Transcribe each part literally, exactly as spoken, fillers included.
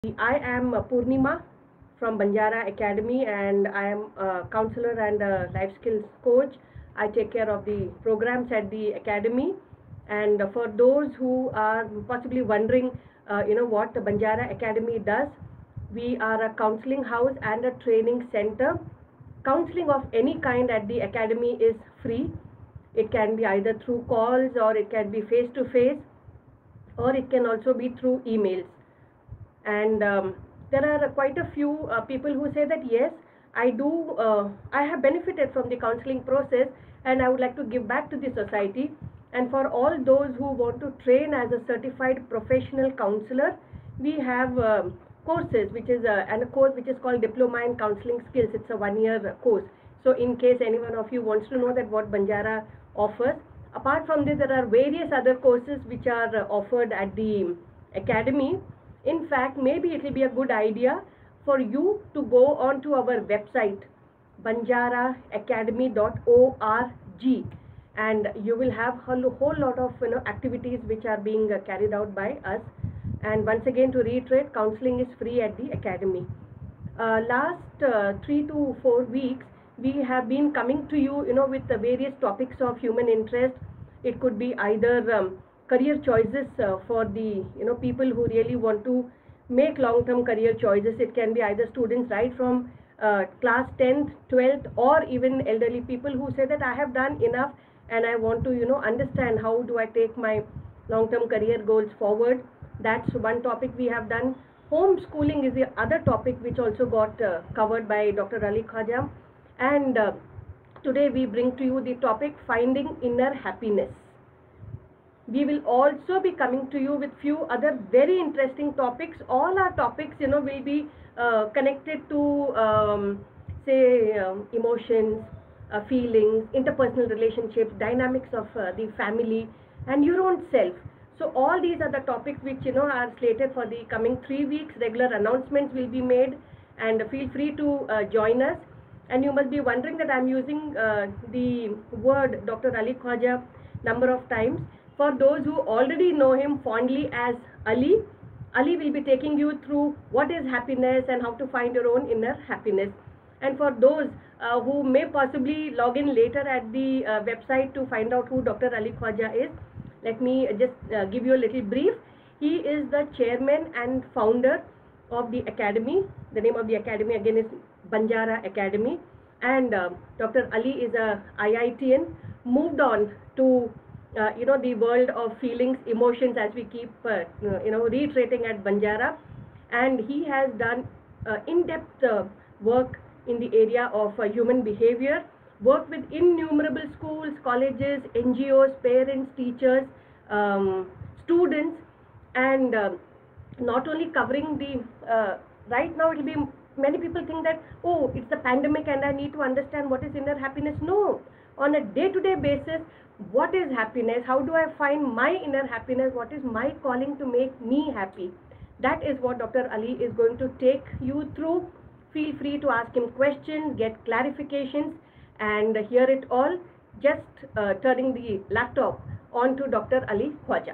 I am uh, Purnima from Banjara Academy, and I am a counselor and a life skills coach. I take care of the programs at the academy. And for those who are possibly wondering, uh, you know, what the Banjara Academy does, we are a counseling house and a training center. Counseling of any kind at the academy is free. It can be either through calls, or it can be face to face, or it can also be through emails. And um, there are quite a few uh, people who say that yes, I do uh, I have benefited from the counseling process, and I would like to give back to the society. And for all those who want to train as a certified professional counselor, we have um, courses which is a, and a course which is called Diploma in Counseling Skills. It's a one year course. So in case any one of you wants to know that what Banjara offers, apart from this there are various other courses which are uh, offered at the academy. In fact, maybe it will be a good idea for you to go on to our website banjara academy dot org, and you will have a whole lot of you know activities which are being uh, carried out by us. And once again, to reiterate, counseling is free at the academy. Uh, last uh, three to four weeks, we have been coming to you, you know, with the various topics of human interest. It could be either um, career choices uh, for the, you know, people who really want to make long-term career choices. It can be either students right from uh, class tenth, twelfth, or even elderly people who say that I have done enough and I want to, you know, understand how do I take my long-term career goals forward. That's one topic we have done. Homeschooling is the other topic which also got uh, covered by Doctor Ali Khwaja. And uh, today we bring to you the topic finding inner happiness. We will also be coming to you with few other very interesting topics. All our topics, you know, will be uh, connected to um, say um, emotions, uh, feelings, interpersonal relationships, dynamics of uh, the family, and your own self. So all these are the topics which you know are slated for the coming three weeks. Regular announcements will be made, and feel free to uh, join us. And you must be wondering that I'm using uh, the word Doctor Ali Khwaja number of times. For those who already know him fondly as Ali, Ali will be taking you through what is happiness and how to find your own inner happiness. And for those uh, who may possibly log in later at the uh, website to find out who Doctor Ali Khwaja is, let me just uh, give you a little brief. He is the chairman and founder of the academy. The name of the academy again is Banjara Academy. And uh, Doctor Ali is a I I T N, moved on to uh, you know the world of feelings, emotions, as we keep uh, you know reiterating at Banjara. And he has done uh, in-depth uh, work in the area of uh, human behavior. Worked with innumerable schools, colleges, N G Os, parents, teachers, um, students, and uh, not only covering the, uh, right now it will be, many people think that, oh, it's the pandemic and I need to understand what is inner happiness. No, on a day-to-day basis, what is happiness? How do I find my inner happiness? What is my calling to make me happy? That is what Doctor Ali is going to take you through. Feel free to ask him questions, get clarifications, and hear it all. Just uh, turning the laptop on to Doctor Ali Khwaja.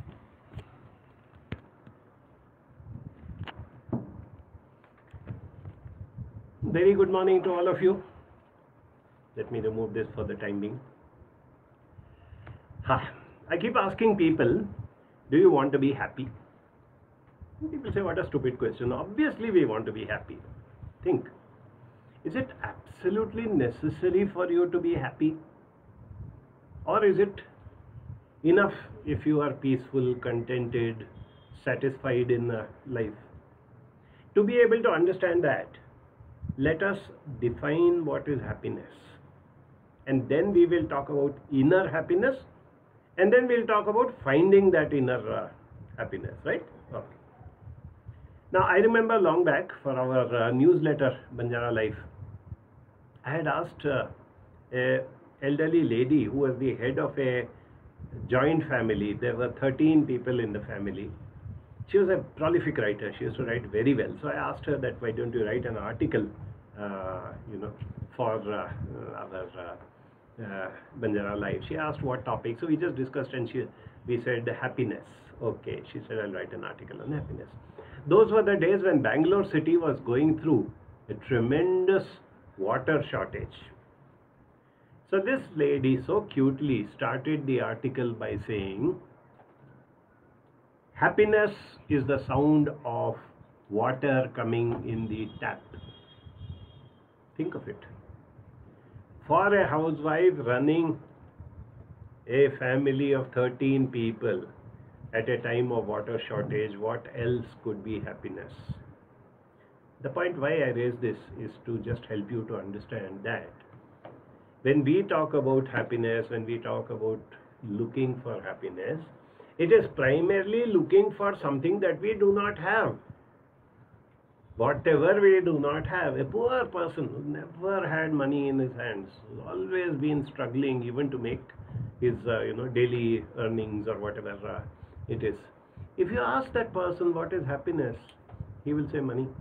Very good morning to all of you. Let me remove this for the time being. Ha. I keep asking people, do you want to be happy? People say, what a stupid question. Obviously we want to be happy. Think. Is it absolutely necessary for you to be happy? Or is it enough if you are peaceful, contented, satisfied in uh, life? To be able to understand that, let us define what is happiness. And then we will talk about inner happiness. And then we'll talk about finding that inner uh, happiness, right? Okay. Now, I remember long back for our uh, newsletter, Banjara Life, I had asked uh, a elderly lady who was the head of a joint family. There were thirteen people in the family. She was a prolific writer. She used to write very well. So I asked her that, why don't you write an article, uh, you know, for uh, our uh, uh, Banjara Life. She asked what topic. So we just discussed, and she we said happiness. Okay. She said, I'll write an article on happiness. Those were the days when Bangalore city was going through a tremendous water shortage. So this lady so cutely started the article by saying, happiness is the sound of water coming in the tap. Think of it. For a housewife running a family of thirteen people at a time of water shortage, what else could be happiness? The point why I raise this is to just help you to understand that when we talk about happiness, when we talk about looking for happiness, it is primarily looking for something that we do not have. Whatever we do not have, a poor person who never had money in his hands, who's always been struggling even to make his uh, you know daily earnings or whatever uh, it is. If you ask that person what is happiness, he will say money.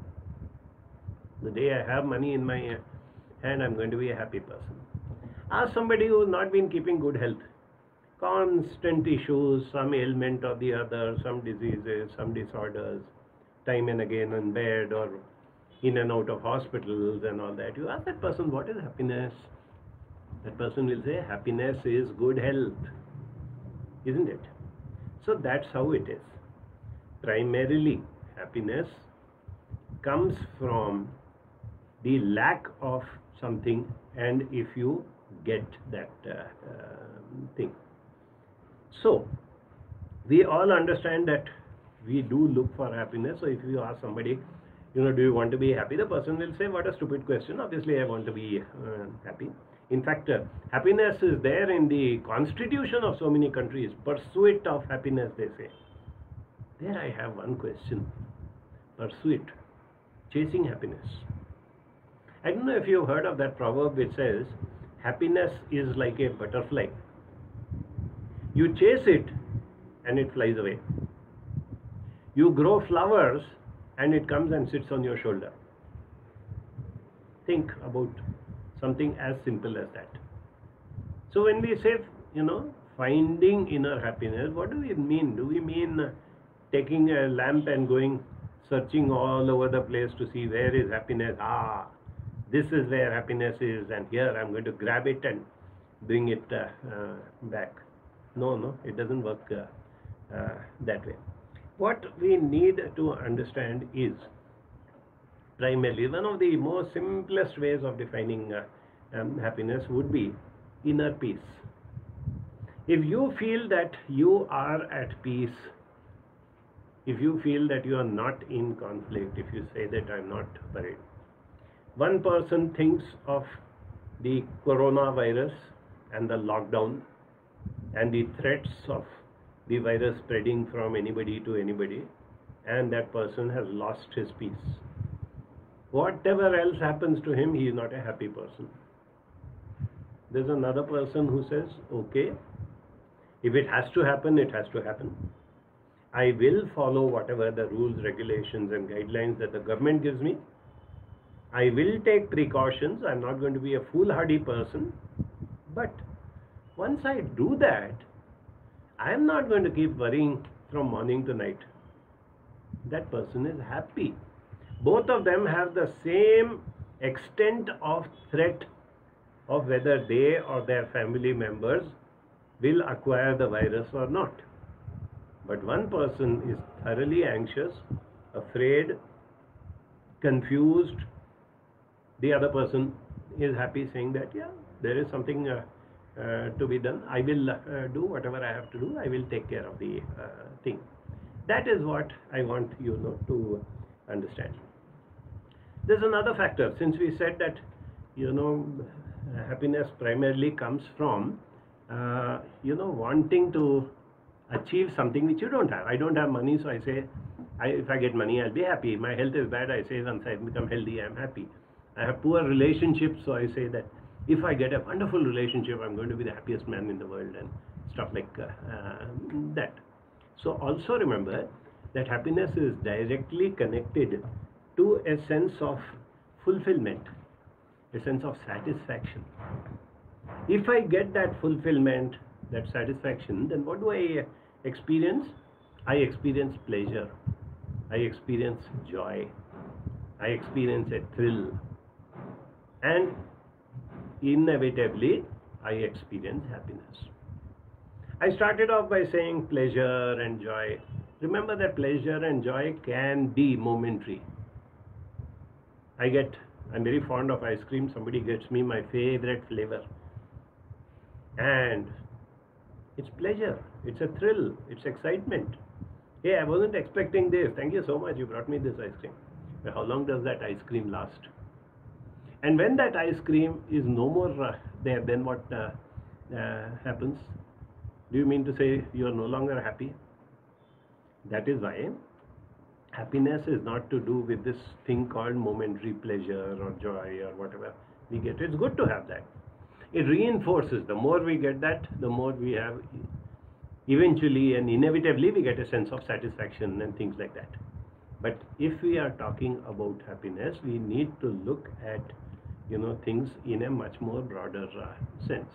The day I have money in my hand, I'm going to be a happy person. Ask somebody who has not been keeping good health, constant issues, some ailment or the other, some diseases, some disorders, time and again in bed or in and out of hospitals and all that. You ask that person what is happiness, that person will say happiness is good health, isn't it? So that's how it is. Primarily, happiness comes from the lack of something, and if you get that uh, uh, thing. So we all understand that we do look for happiness. So if you ask somebody, you know, do you want to be happy? The person will say, what a stupid question. Obviously, I want to be uh, happy. In fact, uh, happiness is there in the constitution of so many countries. Pursuit of happiness, they say. There I have one question. Pursuit, chasing happiness. I don't know if you've heard of that proverb which says, happiness is like a butterfly. You chase it and it flies away. You grow flowers and it comes and sits on your shoulder. Think about something as simple as that. So when we say, you know, finding inner happiness, what do we mean? Do we mean uh, taking a lamp and going searching all over the place to see where is happiness? Ah, this is where happiness is, and here I'm going to grab it and bring it uh, uh, back. No, no, it doesn't work uh, uh, that way. What we need to understand is primarily one of the most simplest ways of defining uh, um, happiness would be inner peace. If you feel that you are at peace, if you feel that you are not in conflict, if you say that I'm not worried, one person thinks of the coronavirus and the lockdown and the threats of the virus spreading from anybody to anybody, and that person has lost his peace. Whatever else happens to him, he is not a happy person. There's another person who says, okay, if it has to happen, it has to happen. I will follow whatever the rules, regulations and guidelines that the government gives me. I will take precautions. I'm not going to be a foolhardy person. But once I do that, I am not going to keep worrying from morning to night. That person is happy. Both of them have the same extent of threat of whether they or their family members will acquire the virus or not. But one person is thoroughly anxious, afraid, confused. The other person is happy, saying that, yeah, there is something uh, uh, to be done. I will uh, do whatever I have to do. I will take care of the uh, thing. That is what I want you know, to understand. There's another factor. Since we said that, you know, happiness primarily comes from, uh, you know, wanting to achieve something which you don't have. I don't have money, so I say, I, if I get money, I'll be happy. My health is bad, I say, once I become healthy, I'm happy. I have poor relationships, so I say that if I get a wonderful relationship, I'm going to be the happiest man in the world, and stuff like uh, uh, that. So also remember that happiness is directly connected to a sense of fulfillment, a sense of satisfaction. If I get that fulfillment, that satisfaction, then what do I experience? I experience pleasure. I experience joy, I experience a thrill, and inevitably I experience happiness. I started off by saying pleasure and joy. Remember that pleasure and joy can be momentary. I get, I'm very fond of ice cream. Somebody gets me my favorite flavor. And it's pleasure, it's a thrill, it's excitement. Hey, I wasn't expecting this. Thank you so much. You brought me this ice cream. But how long does that ice cream last? And when that ice cream is no more uh, there, then what uh, uh, happens? Do you mean to say you are no longer happy? That is why happiness is not to do with this thing called momentary pleasure or joy or whatever we get. It's good to have that. It reinforces. The more we get that, the more we have, eventually and inevitably we get a sense of satisfaction and things like that. But if we are talking about happiness, we need to look at, you know, things in a much more broader uh, sense.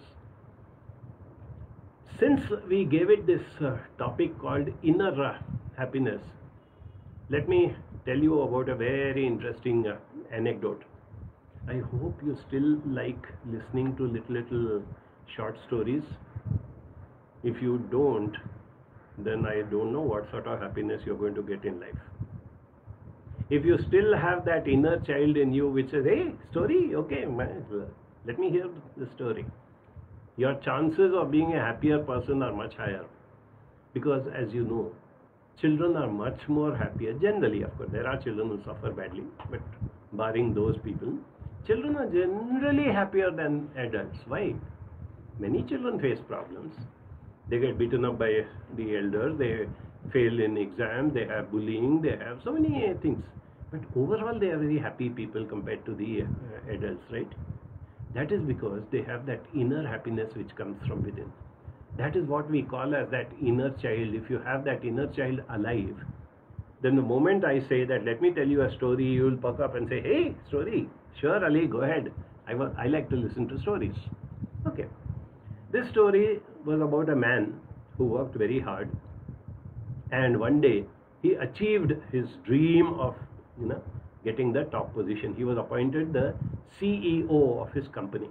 Since we gave it this uh, topic called inner uh, happiness, let me tell you about a very interesting uh, anecdote. I hope you still like listening to little little short stories. If you don't, then I don't know what sort of happiness you're going to get in life. If you still have that inner child in you which says, hey, story, okay, let me hear the story, your chances of being a happier person are much higher. Because as you know, children are much more happier. Generally, of course, there are children who suffer badly, but barring those people, children are generally happier than adults. Why? Many children face problems. They get beaten up by the elders, they fail in exams, they have bullying, they have so many things. But overall, they are very happy people compared to the uh, adults, right? That is because they have that inner happiness which comes from within. That is what we call as that inner child. If you have that inner child alive, then the moment I say that, let me tell you a story, you will perk up and say, hey, story, sure Ali, go ahead. I, I like to listen to stories. Okay. This story was about a man who worked very hard, and one day he achieved his dream of, you know, getting the top position. He was appointed the C E O of his company,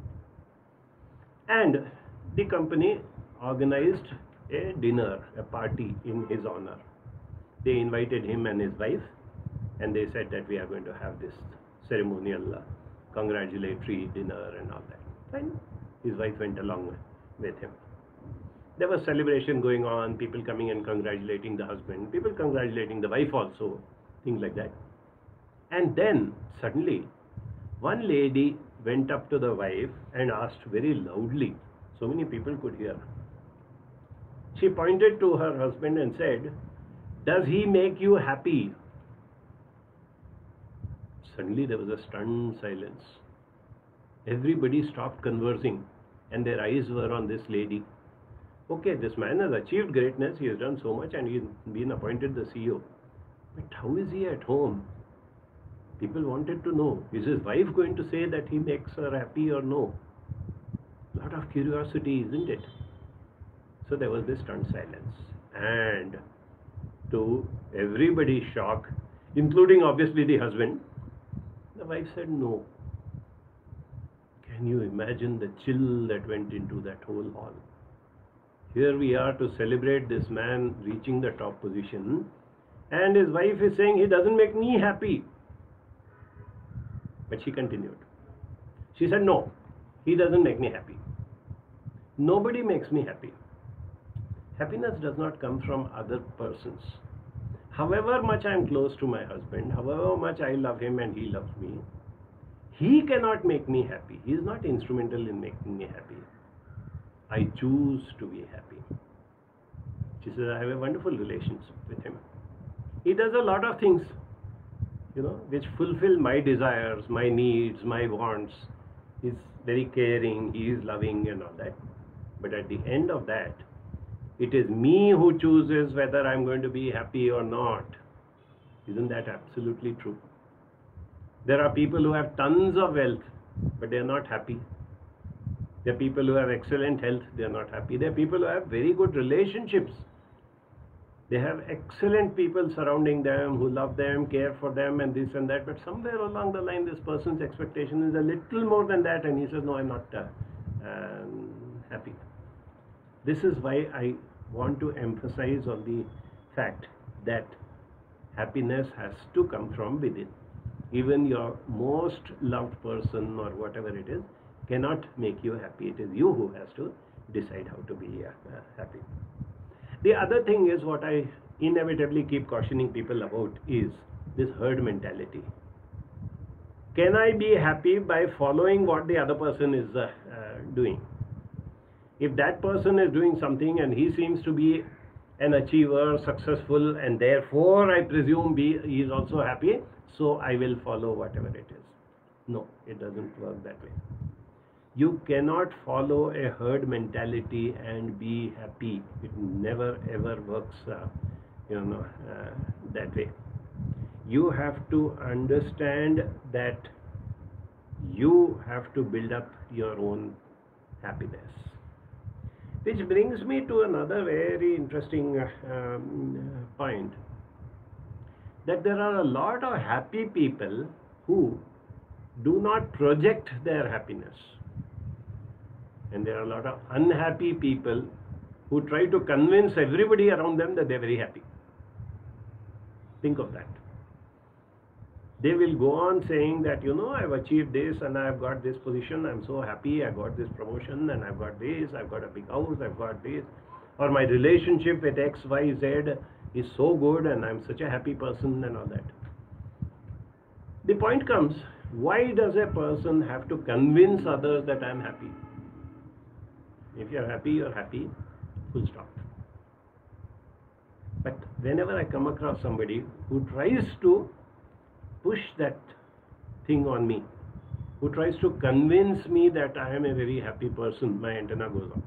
and the company organized a dinner, a party in his honor. They invited him and his wife, and they said that we are going to have this ceremonial uh, congratulatory dinner and all that. Fine. His wife went along with him. There was celebration going on, people coming and congratulating the husband, people congratulating the wife also, things like that. And then suddenly one lady went up to the wife and asked very loudly, so many people could hear. She pointed to her husband and said, does he make you happy? Suddenly there was a stunned silence. Everybody stopped conversing and their eyes were on this lady. Okay, this man has achieved greatness, he has done so much and he's been appointed the C E O. But how is he at home? People wanted to know, is his wife going to say that he makes her happy or no? Lot of curiosity, isn't it? So there was this stunned silence, and to everybody's shock, including obviously the husband, the wife said no. Can you imagine the chill that went into that whole hall? Here we are to celebrate this man reaching the top position, and his wife is saying he doesn't make me happy. But she continued. She said, no, he doesn't make me happy. Nobody makes me happy. Happiness does not come from other persons. However much I am close to my husband, however much I love him and he loves me, he cannot make me happy. He is not instrumental in making me happy. I choose to be happy. She says, I have a wonderful relationship with him. He does a lot of things, you know, which fulfill my desires, my needs, my wants. He's very caring, he is loving and all that. But at the end of that, it is me who chooses whether I'm going to be happy or not. Isn't that absolutely true? There are people who have tons of wealth, but they are not happy. There are people who have excellent health, they are not happy. There are people who have very good relationships. They have excellent people surrounding them who love them, care for them, and this and that. But somewhere along the line, this person's expectation is a little more than that, and he says, "No, I'm not uh, um, happy." This is why I want to emphasize on the fact that happiness has to come from within. Even your most loved person or whatever it is cannot make you happy. It is you who has to decide how to be uh, uh, happy. The other thing is, what I inevitably keep cautioning people about is this herd mentality. Can I be happy by following what the other person is uh, uh, doing? If that person is doing something and he seems to be an achiever, successful, and therefore I presume be, he is also happy, so I will follow whatever it is. No, it doesn't work that way. You cannot follow a herd mentality and be happy. It never ever works, uh, you know, uh, that way. You have to understand that you have to build up your own happiness. Which brings me to another very interesting uh, um, point, that there are a lot of happy people who do not project their happiness. And there are a lot of unhappy people who try to convince everybody around them that they're very happy. Think of that. They will go on saying that, you know, I've achieved this and I've got this position, I'm so happy, I got this promotion and I've got this, I've got a big house, I've got this, or my relationship with X, Y, Z is so good and I'm such a happy person and all that. The point comes, why does a person have to convince others that I'm happy? If you're happy, you're happy, full stop. But whenever I come across somebody who tries to push that thing on me, who tries to convince me that I am a very happy person, my antenna goes up.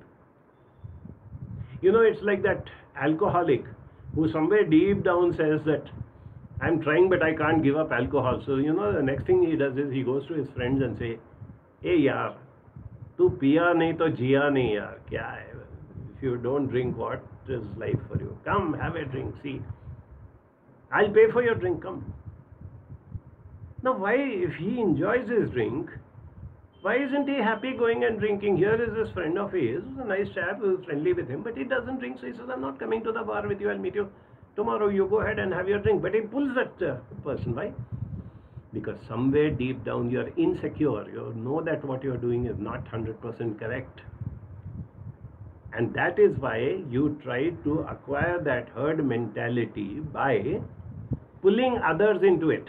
You know, it's like that alcoholic who somewhere deep down says that I'm trying but I can't give up alcohol. So, you know, the next thing he does is he goes to his friends and say, "Hey yaar, tu piya nahi to jiya nahi yaar, kya hai? If you don't drink, what is life for you? Come, have a drink, see. I'll pay for your drink, come." Now, why, if he enjoys his drink, why isn't he happy going and drinking? Here is this friend of his, a nice chap who's friendly with him, but he doesn't drink, so he says, "I'm not coming to the bar with you, I'll meet you tomorrow, you go ahead and have your drink." But he pulls that uh, person. Why? Because somewhere deep down you're insecure, you know that what you're doing is not one hundred percent correct. And that is why you try to acquire that herd mentality by pulling others into it.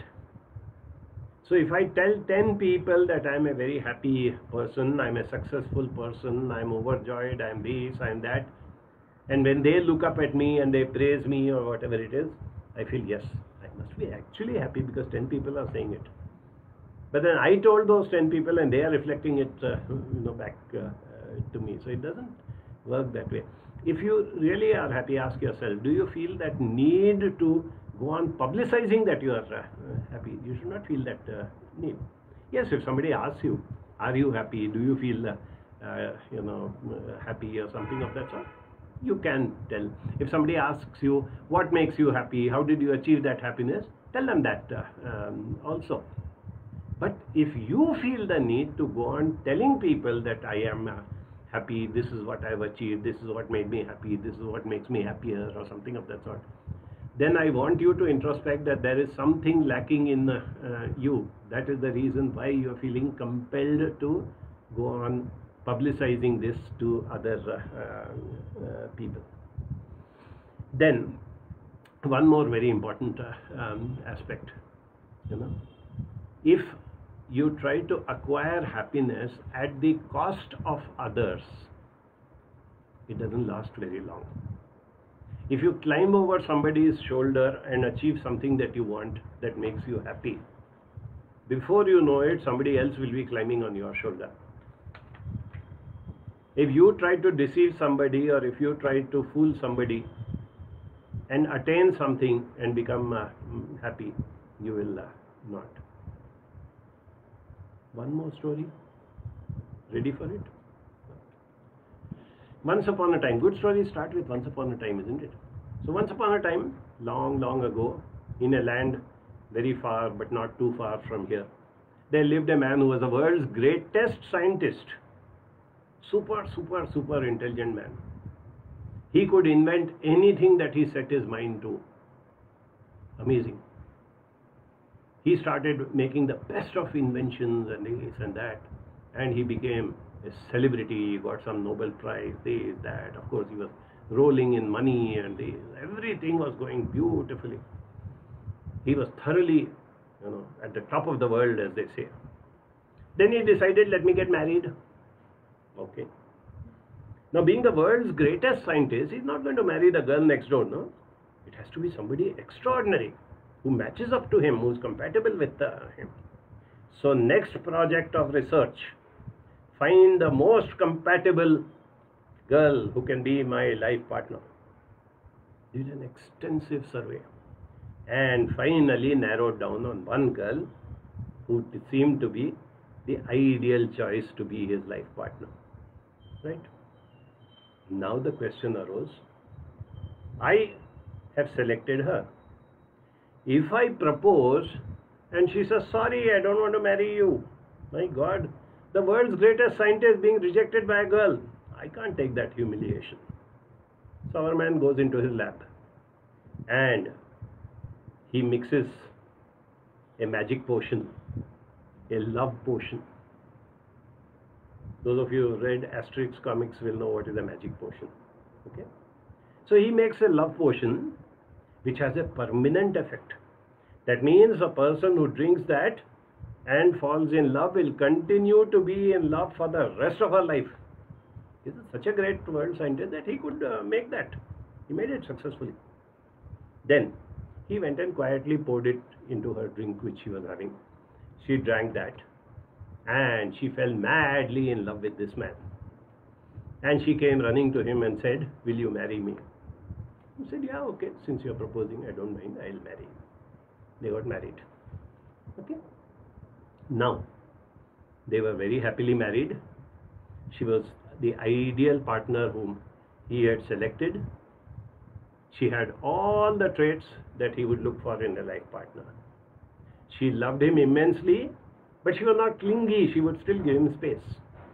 So if I tell ten people that I'm a very happy person, I'm a successful person, I'm overjoyed, I'm this, I'm that, and when they look up at me and they praise me or whatever it is, I feel, yes, I must be actually happy because ten people are saying it. But then I told those ten people and they are reflecting it uh, you know, back uh, uh, to me. So it doesn't work that way. If you really are happy, ask yourself, do you feel that need to go on publicizing that you are uh, happy? You should not feel that uh, need. Yes, if somebody asks you, are you happy? Do you feel, uh, uh, you know, uh, happy or something of that sort? You can tell. If somebody asks you, what makes you happy? How did you achieve that happiness? Tell them that uh, um, also. But if you feel the need to go on telling people that I am uh, happy, this is what I've achieved, this is what made me happy, this is what makes me happier or something of that sort, then I want you to introspect that there is something lacking in uh, uh, you. That is the reason why you are feeling compelled to go on publicizing this to other uh, uh, people. Then, one more very important uh, um, aspect, you know, if you try to acquire happiness at the cost of others, it doesn't last very long. If you climb over somebody's shoulder and achieve something that you want, that makes you happy, before you know it, somebody else will be climbing on your shoulder. If you try to deceive somebody or if you try to fool somebody and attain something and become uh, happy, you will uh, not. One more story. Ready for it? Once upon a time. Good stories start with once upon a time, isn't it? So once upon a time, long, long ago, in a land very far but not too far from here, there lived a man who was the world's greatest scientist. Super, super, super intelligent man. He could invent anything that he set his mind to. Amazing. He started making the best of inventions and this and that, and he became a celebrity. He got some Nobel Prize, this, that. Of course, he was rolling in money, and this. Everything was going beautifully. He was thoroughly, you know, at the top of the world, as they say. Then he decided, let me get married. Okay. Now, being the world's greatest scientist, he's not going to marry the girl next door, no? It has to be somebody extraordinary, who matches up to him, who's compatible with uh, him. So, next project of research, find the most compatible girl who can be my life partner. Did an extensive survey and finally narrowed down on one girl who seemed to be the ideal choice to be his life partner. Right? Now the question arose, I have selected her. If I propose and she says, sorry, I don't want to marry you. My God, the world's greatest scientist being rejected by a girl. I can't take that humiliation. So our man goes into his lab and he mixes a magic potion, a love potion. Those of you who read Asterix comics will know what is a magic potion. Okay? So he makes a love potion which has a permanent effect. That means a person who drinks that and falls in love will continue to be in love for the rest of her life. He is such a great world scientist that he could uh, make that. He made it successfully. Then he went and quietly poured it into her drink which she was having. She drank that and she fell madly in love with this man. And she came running to him and said, will you marry me? He said, yeah, okay, since you are proposing, I don't mind, I'll marry you. They got married. Okay. Now, they were very happily married. She was the ideal partner whom he had selected. She had all the traits that he would look for in a life partner. She loved him immensely, but she was not clingy. She would still give him space.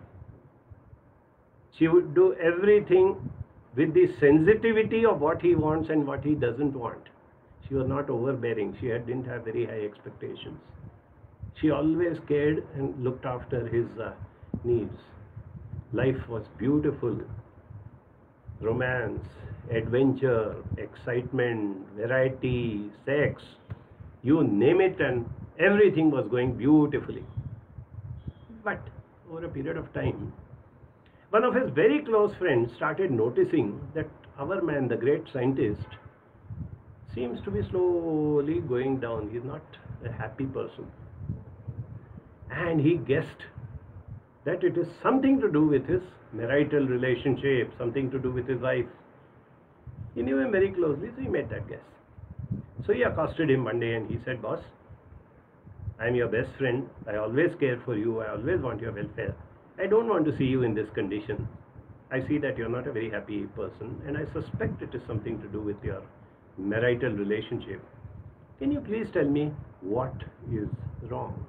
She would do everything with the sensitivity of what he wants and what he doesn't want. She was not overbearing. She had, didn't have very high expectations. She always cared and looked after his uh, needs. Life was beautiful. Romance, adventure, excitement, variety, sex, you name it, and everything was going beautifully. But over a period of time, one of his very close friends started noticing that our man, the great scientist, seems to be slowly going down. He's not a happy person. And he guessed that it is something to do with his marital relationship, something to do with his wife. He knew him very closely, so he made that guess. So he accosted him one day and he said, boss, I am your best friend. I always care for you. I always want your welfare. I don't want to see you in this condition. I see that you're not a very happy person, and I suspect it is something to do with your marital relationship. Can you please tell me what is wrong?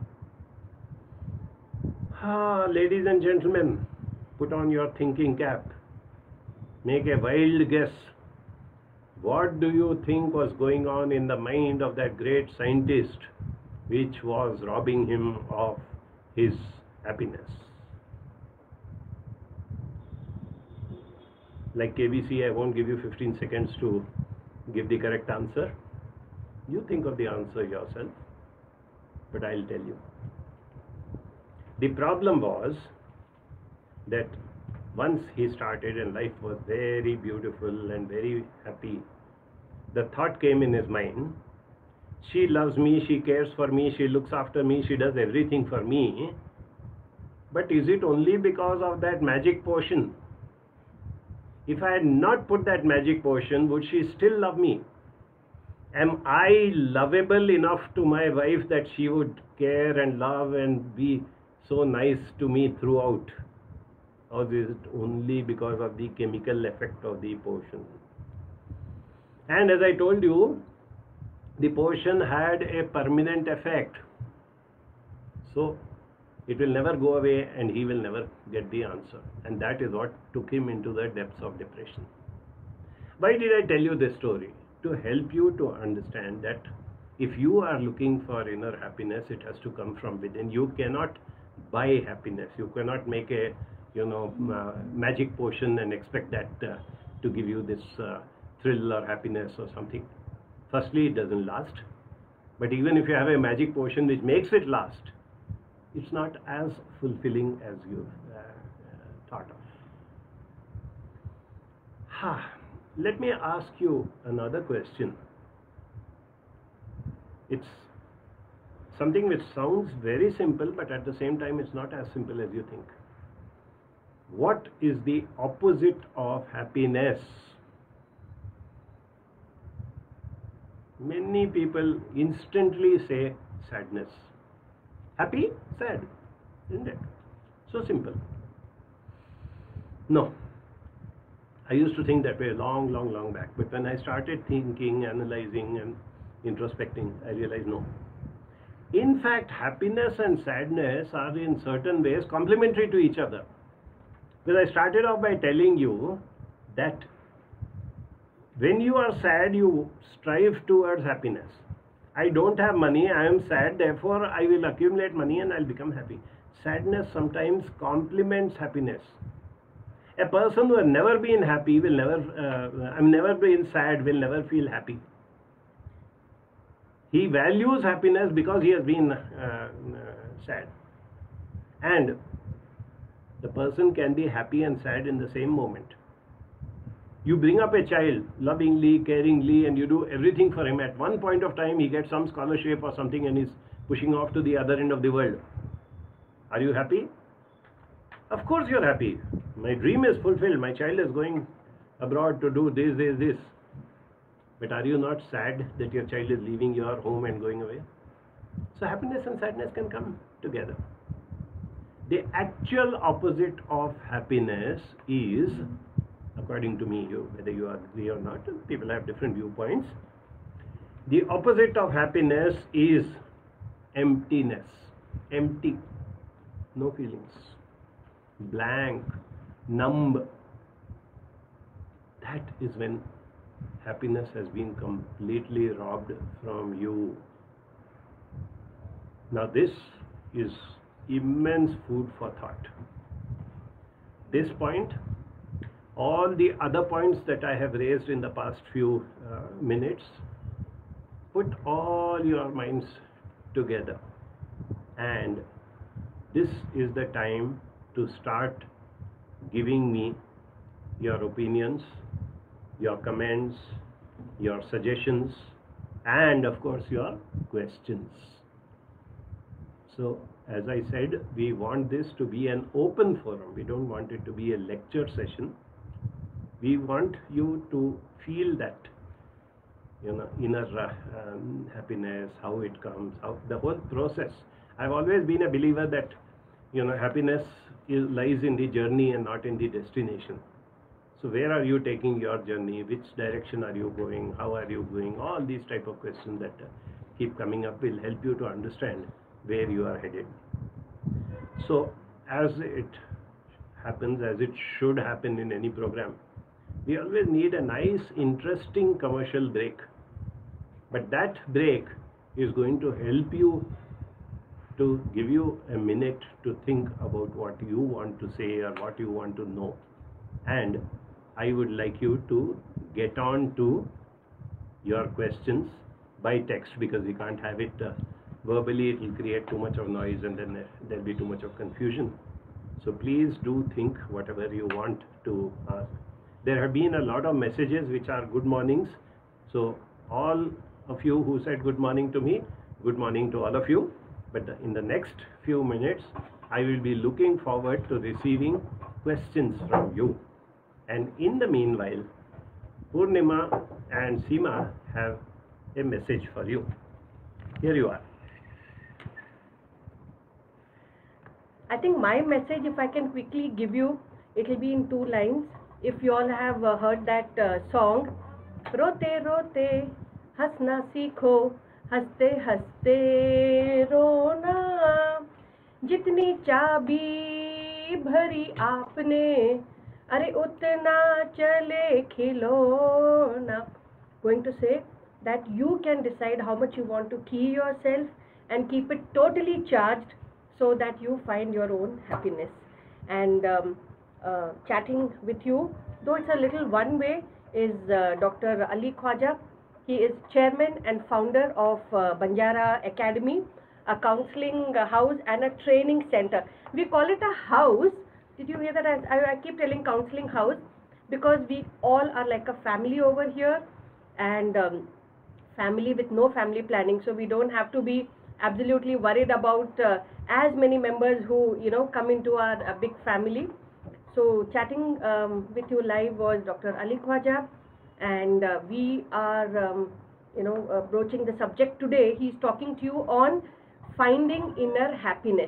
Ah, ladies and gentlemen, put on your thinking cap. Make a wild guess. What do you think was going on in the mind of that great scientist which was robbing him of his happiness? Like K B C, I won't give you fifteen seconds to give the correct answer. You think of the answer yourself, but I'll tell you. The problem was that once he started and life was very beautiful and very happy, the thought came in his mind, she loves me, she cares for me, she looks after me, she does everything for me. But is it only because of that magic potion? If I had not put that magic potion, would she still love me? Am I lovable enough to my wife that she would care and love and be so nice to me throughout? Or is it only because of the chemical effect of the potion? And as I told you, the potion had a permanent effect. So it will never go away and he will never get the answer. And that is what took him into the depths of depression. Why did I tell you this story? To help you to understand that if you are looking for inner happiness, it has to come from within. You cannot buy happiness. You cannot make a, you know, uh, magic potion and expect that uh, to give you this uh, thrill or happiness or something. Firstly, it doesn't last. But even if you have a magic potion which makes it last, it's not as fulfilling as you uh, uh, thought of. Ha. Let me ask you another question. It's something which sounds very simple, but at the same time it's not as simple as you think. What is the opposite of happiness? Many people instantly say sadness. Happy, sad, isn't it? So simple. No. I used to think that way long, long, long back. But when I started thinking, analyzing, and introspecting, I realized no. In fact, happiness and sadness are in certain ways complementary to each other. Because I started off by telling you that when you are sad, you strive towards happiness. I don't have money, I am sad, therefore I will accumulate money and I'll become happy. Sadness sometimes complements happiness. A person who has never been happy will never, uh, I mean, never been sad will never feel happy. He values happiness because he has been uh, uh, sad. And the person can be happy and sad in the same moment. You bring up a child lovingly, caringly, and you do everything for him. At one point of time, he gets some scholarship or something and is pushing off to the other end of the world. Are you happy? Of course you're happy. My dream is fulfilled. My child is going abroad to do this, this, this. But are you not sad that your child is leaving your home and going away? So happiness and sadness can come together. The actual opposite of happiness is, according to me, you, whether you agree or not, people have different viewpoints. The opposite of happiness is emptiness. Empty. No feelings. Blank. Numb. That is when happiness has been completely robbed from you. Now this is immense food for thought. This point, all the other points that I have raised in the past few uh, minutes, put all your minds together, and this is the time to start giving me your opinions, your comments, your suggestions, and of course your questions. So as I said, we want this to be an open forum. We don't want it to be a lecture session. We want you to feel that, you know, inner uh, um, happiness, how it comes, how the whole process. I've always been a believer that, you know, happiness is, lies in the journey and not in the destination. So where are you taking your journey? Which direction are you going? How are you going? All these type of questions that uh, keep coming up will help you to understand where you are headed. So as it happens, as it should happen in any program, we always need a nice, interesting commercial break. But that break is going to help you to give you a minute to think about what you want to say or what you want to know. And I would like you to get on to your questions by text, because we can't have it uh, verbally. It will create too much of noise and then uh, there will be too much of confusion. So please do think whatever you want to ask. There have been a lot of messages which are good mornings. So all of you who said good morning to me, good morning to all of you. But in the next few minutes, I will be looking forward to receiving questions from you. And in the meanwhile, Purnima and Seema have a message for you. Here you are. I think my message, if I can quickly give you, it will be in two lines. If you all have uh, heard that uh, song, रोते रोते हंसना सीखो, हंसते हंसते रोना, जितनी चाबी भरी आपने, अरे उतना चले खिलौना. Going to say that you can decide how much you want to key yourself and keep it totally charged so that you find your own happiness. And um, uh, chatting with you, though it's a little one way, is uh, Doctor Ali Khwaja. He is chairman and founder of uh, Banjara Academy, a counseling uh, house and a training center. We call it a house. Did you hear that? I, I keep telling counseling house because we all are like a family over here, and um, family with no family planning, so we don't have to be absolutely worried about uh, as many members who you know come into our uh, big family. So chatting um, with you live was Doctor Ali Khwaja, and uh, we are um, you know uh, broaching the subject today. He's talking to you on finding inner happiness.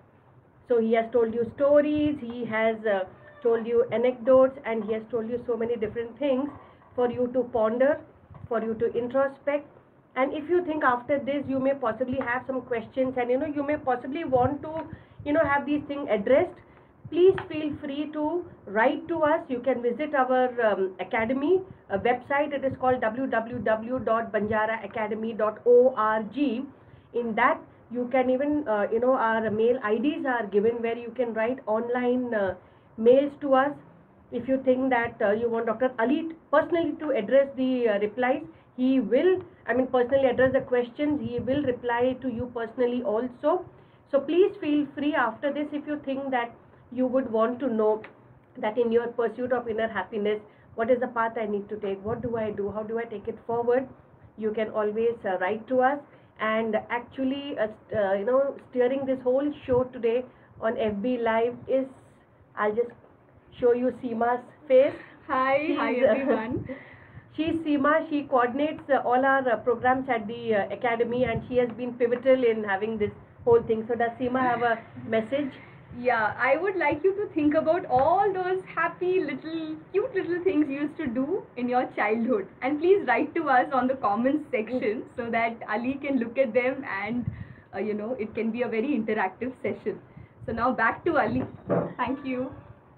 So he has told you stories, he has uh, told you anecdotes, and he has told you so many different things for you to ponder, for you to introspect. And if you think after this you may possibly have some questions, and you know you may possibly want to you know have these things addressed, please feel free to write to us. You can visit our um, academy uh, website. It is called w w w dot banjara academy dot org. In that you can even uh, you know our mail I Ds are given where you can write online uh, mails to us. If you think that uh, you want Doctor Ali personally to address the uh, replies, he will, I mean personally address the questions, he will reply to you personally also. So please feel free after this, if you think that you would want to know that in your pursuit of inner happiness, what is the path I need to take, what do I do, how do I take it forward, you can always uh, write to us. And actually uh, uh, you know steering this whole show today on F B Live is, I'll just show you Seema's face. Hi, She's, hi everyone. Uh, she's Seema. She coordinates uh, all our uh, programs at the uh, academy, and she has been pivotal in having this whole thing. So does Seema have a message? Yeah, I would like you to think about all those happy little, cute little things you used to do in your childhood, and please write to us on the comments section so that Ali can look at them, and uh, you know it can be a very interactive session. So now back to Ali. Thank you.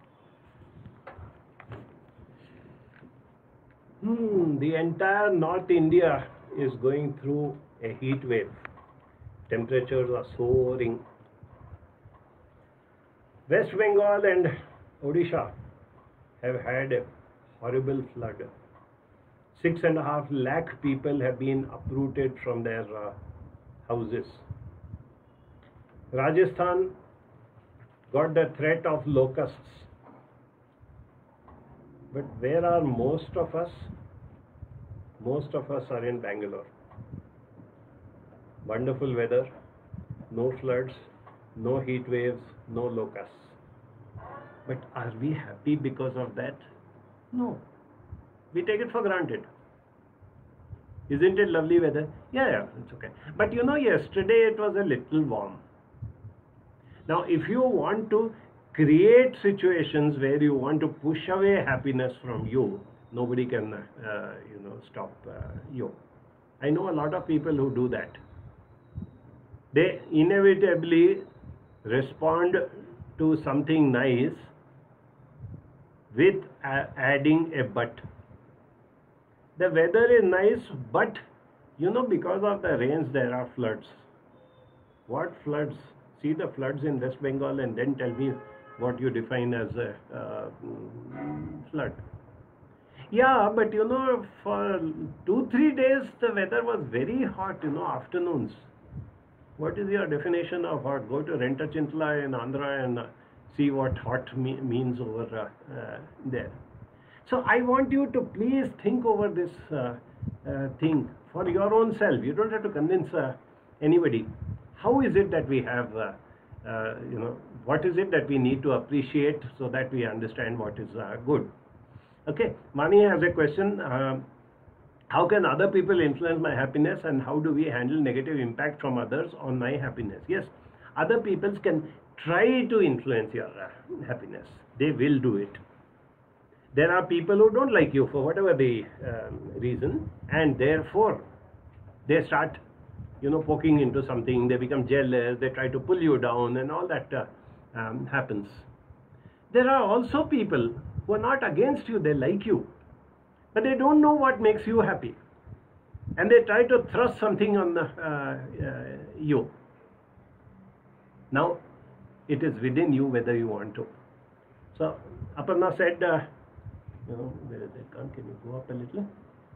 Hmm, the entire North India is going through a heat wave. Temperatures are soaring. West Bengal and Odisha have had a horrible flood. Six and a half lakh people have been uprooted from their uh, houses. Rajasthan got the threat of locusts. But where are most of us? Most of us are in Bangalore. Wonderful weather, no floods, no heat waves, no locusts. But are we happy because of that? No. We take it for granted. Isn't it lovely weather? Yeah, yeah, it's okay. But you know, yesterday it was a little warm. Now, if you want to create situations where you want to push away happiness from you, nobody can, uh, you know, stop uh, you. I know a lot of people who do that. They inevitably respond to something nice with uh, adding a but. The weather is nice, but you know, because of the rains there are floods. What floods? See the floods in West Bengal and then tell me what you define as a uh, flood. Yeah, but you know, for two, three days the weather was very hot, you know, afternoons. What is your definition of hot? Go to Rentachintla in Andhra and uh, see what hot me means over uh, uh, there. So I want you to please think over this uh, uh, thing for your own self. You don't have to convince uh, anybody. How is it that we have, uh, uh, you know, what is it that we need to appreciate so that we understand what is uh, good? Okay, Mani has a question. Um, how can other people influence my happiness, and how do we handle negative impact from others on my happiness? Yes, other people can try to influence your uh, happiness. They will do it. There are people who don't like you for whatever the um, reason, and therefore they start, you know, poking into something. They become jealous. They try to pull you down, and all that uh, um, happens. There are also people who are not against you. They like you, but they don't know what makes you happy, and they try to thrust something on the, uh, uh, you. Now, it is within you whether you want to. So, Aparna said, uh, you know, where is it gone? Can you go up a little?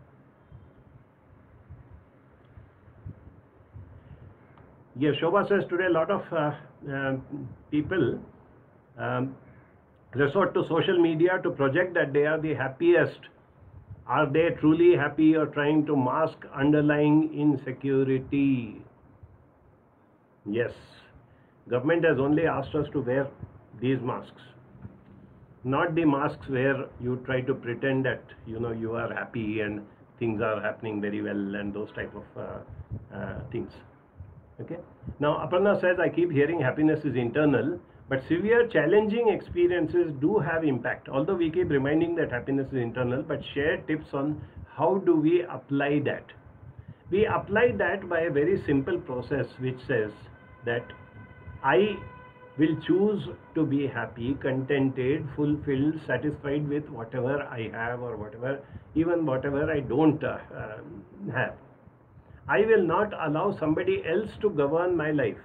Yes, Shobha says today a lot of uh, um, people um, resort to social media to project that they are the happiest. Are they truly happy, or trying to mask underlying insecurity? Yes, government has only asked us to wear these masks, not the masks where you try to pretend that, you know, you are happy and things are happening very well and those type of uh, uh, things. Okay. Now Aparna says, I keep hearing happiness is internal, but severe challenging experiences do have impact. Although we keep reminding that happiness is internal, but share tips on how do we apply that. We apply that by a very simple process which says that I will choose to be happy, contented, fulfilled, satisfied with whatever I have, or whatever, even whatever I don't uh, uh, have. I will not allow somebody else to govern my life.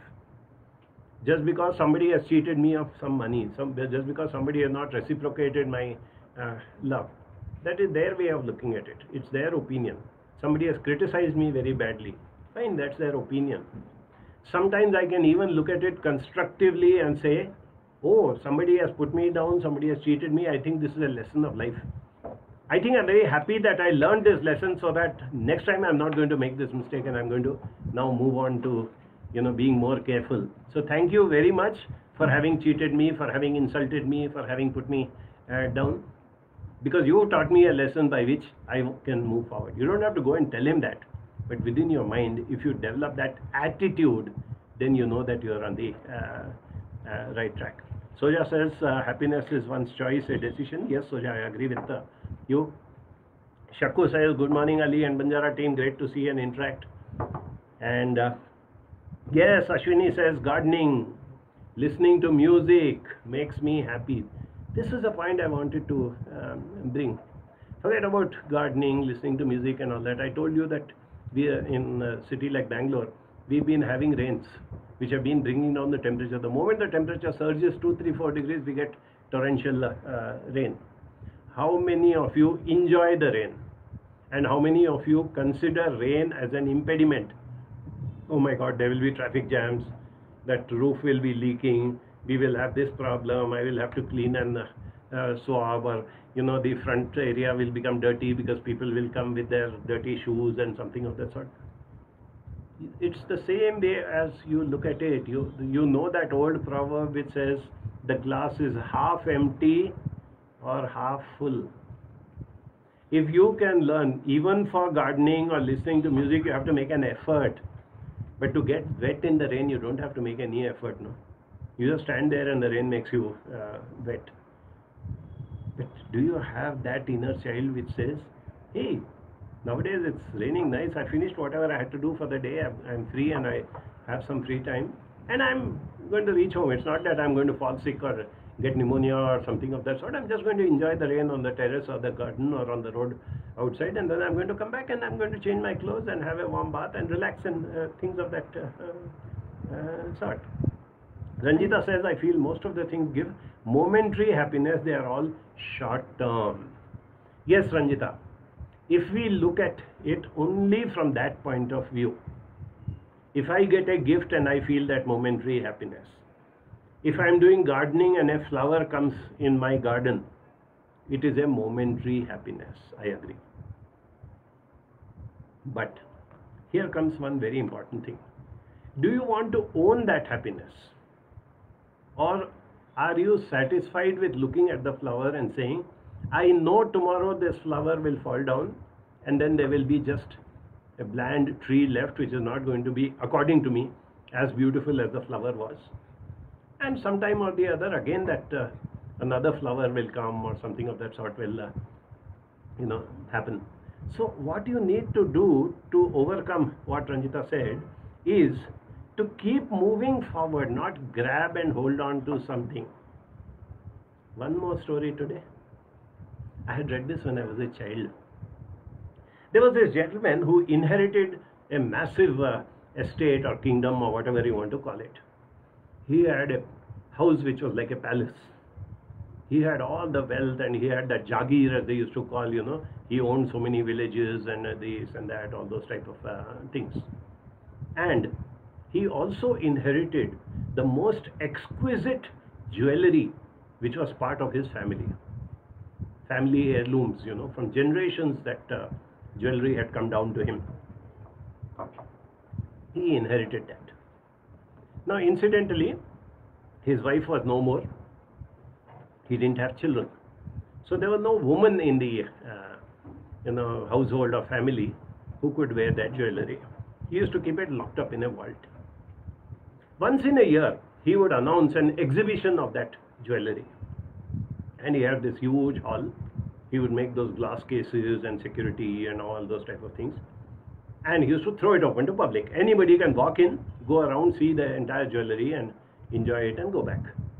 Just because somebody has cheated me of some money, some, just because somebody has not reciprocated my uh, love. That is their way of looking at it. It's their opinion. Somebody has criticized me very badly. Fine, that's their opinion. Sometimes I can even look at it constructively and say, oh, somebody has put me down, somebody has cheated me. I think this is a lesson of life. I think I'm very happy that I learned this lesson, so that next time I'm not going to make this mistake, and I'm going to now move on to, you know, being more careful. So thank you very much for having cheated me, for having insulted me, for having put me uh, down, because you taught me a lesson by which I can move forward. You don't have to go and tell him that, but within your mind, if you develop that attitude, then you know that you are on the uh, uh, right track. Soja says, uh, happiness is one's choice, a decision. Yes, Soja, I agree with uh, you. Shakku says, good morning, Ali and Banjara team. Great to see and interact. And uh, yes, Ashwini says, gardening, listening to music makes me happy. This is the point I wanted to um, bring. Forget about gardening, listening to music and all that. I told you that we are in a city like Bangalore, we've been having rains which have been bringing down the temperature. The moment the temperature surges two, three, four degrees, we get torrential uh, rain. How many of you enjoy the rain? And how many of you consider rain as an impediment? Oh my God, there will be traffic jams, that roof will be leaking, we will have this problem, I will have to clean and uh, swab, or you know, the front area will become dirty because people will come with their dirty shoes and something of that sort. It's the same way as you look at it. You, you know that old proverb which says, the glass is half empty or half full. If you can learn, even for gardening or listening to music, you have to make an effort. But to get wet in the rain, you don't have to make any effort, no? You just stand there and the rain makes you uh, wet. But do you have that inner child which says, hey, nowadays it's raining nice, I finished whatever I had to do for the day, I'm, I'm free and I have some free time, and I'm going to reach home. It's not that I'm going to fall sick or get pneumonia or something of that sort. I'm just going to enjoy the rain on the terrace or the garden or on the road outside, and then I'm going to come back and I'm going to change my clothes and have a warm bath and relax and uh, things of that uh, uh, sort. Ranjita says, I feel most of the things give momentary happiness, they are all short term. Yes, Ranjita, if we look at it only from that point of view, if I get a gift and I feel that momentary happiness, if I'm doing gardening and a flower comes in my garden, it is a momentary happiness, I agree. But here comes one very important thing. Do you want to own that happiness? Or are you satisfied with looking at the flower and saying, I know tomorrow this flower will fall down and then there will be just a bland tree left which is not going to be, according to me, as beautiful as the flower was. And sometime or the other, again that uh, another flower will come or something of that sort will, uh, you know, happen. So what you need to do to overcome what Ranjita said is to keep moving forward, not grab and hold on to something. One more story today. I had read this when I was a child. There was this gentleman who inherited a massive uh, estate or kingdom or whatever you want to call it. He had a house which was like a palace. He had all the wealth and he had the jagir, as they used to call, you know, he owned so many villages and uh, this and that, all those type of uh, things. And he also inherited the most exquisite jewelry which was part of his family. Family heirlooms, you know, from generations that uh, jewelry had come down to him. He inherited that. Now, incidentally, his wife was no more. He didn't have children. So there was no woman in the uh, you know, household or family who could wear that jewelry. He used to keep it locked up in a vault. Once in a year, he would announce an exhibition of that jewelry. And he had this huge hall. He would make those glass cases and security and all those type of things. And he used to throw it open to public. Anybody can walk in, go around, see the entire jewelry and enjoy it and go back.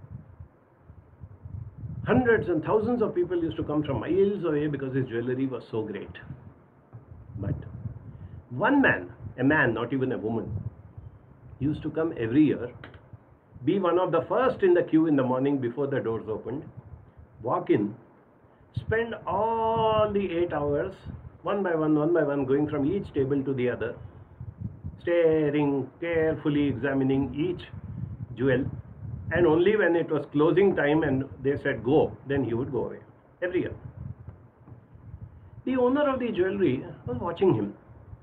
Hundreds and thousands of people used to come from miles away because his jewelry was so great. But one man, a man, not even a woman, used to come every year, be one of the first in the queue in the morning before the doors opened, walk in, spend all the eight hours, one by one, one by one, going from each table to the other, staring, carefully examining each jewel, and only when it was closing time and they said go, then he would go away, every year. The owner of the jewelry was watching him.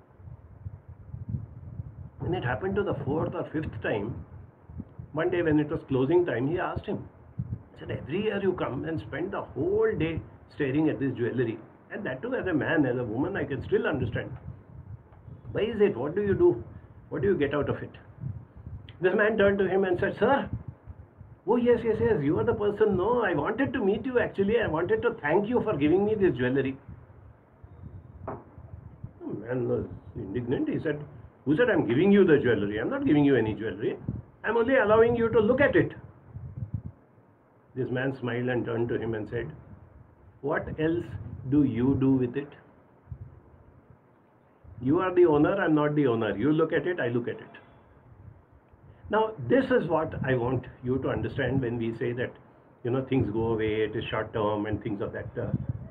When it happened to the fourth or fifth time, one day when it was closing time, he asked him, he said, every year you come and spend the whole day staring at this jewelry, and that too as a man, as a woman, I can still understand. Why is it? What do you do? What do you get out of it? This man turned to him and said, sir, oh yes, yes, yes, you are the person. No, I wanted to meet you actually. I wanted to thank you for giving me this jewelry. The man was indignant. He said, who said I'm giving you the jewelry? I'm not giving you any jewelry. I'm only allowing you to look at it. This man smiled and turned to him and said, what else do you do with it? You are the owner, I'm not the owner. You look at it, I look at it. Now, this is what I want you to understand when we say that, you know, things go away, it is short term and things of that. Uh,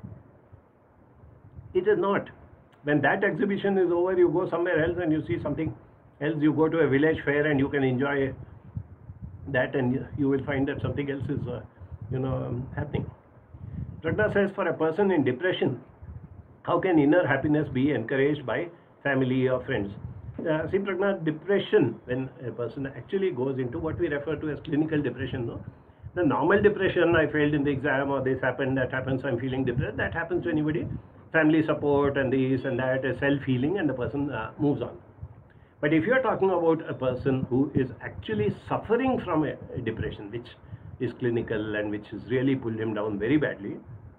it is not. When that exhibition is over, you go somewhere else and you see something else. You go to a village fair and you can enjoy that, and you will find that something else is, uh, you know, um, happening. Pragna says, for a person in depression, how can inner happiness be encouraged by family or friends? Uh, see, Pragna, depression, when a person actually goes into what we refer to as clinical depression, no? The normal depression, I failed in the exam or this happened, that happens, I'm feeling depressed, that happens to anybody. Family support and this and that, a self-healing, and the person uh, moves on. But if you're talking about a person who is actually suffering from a, a depression, which is clinical and which has really pulled him down very badly,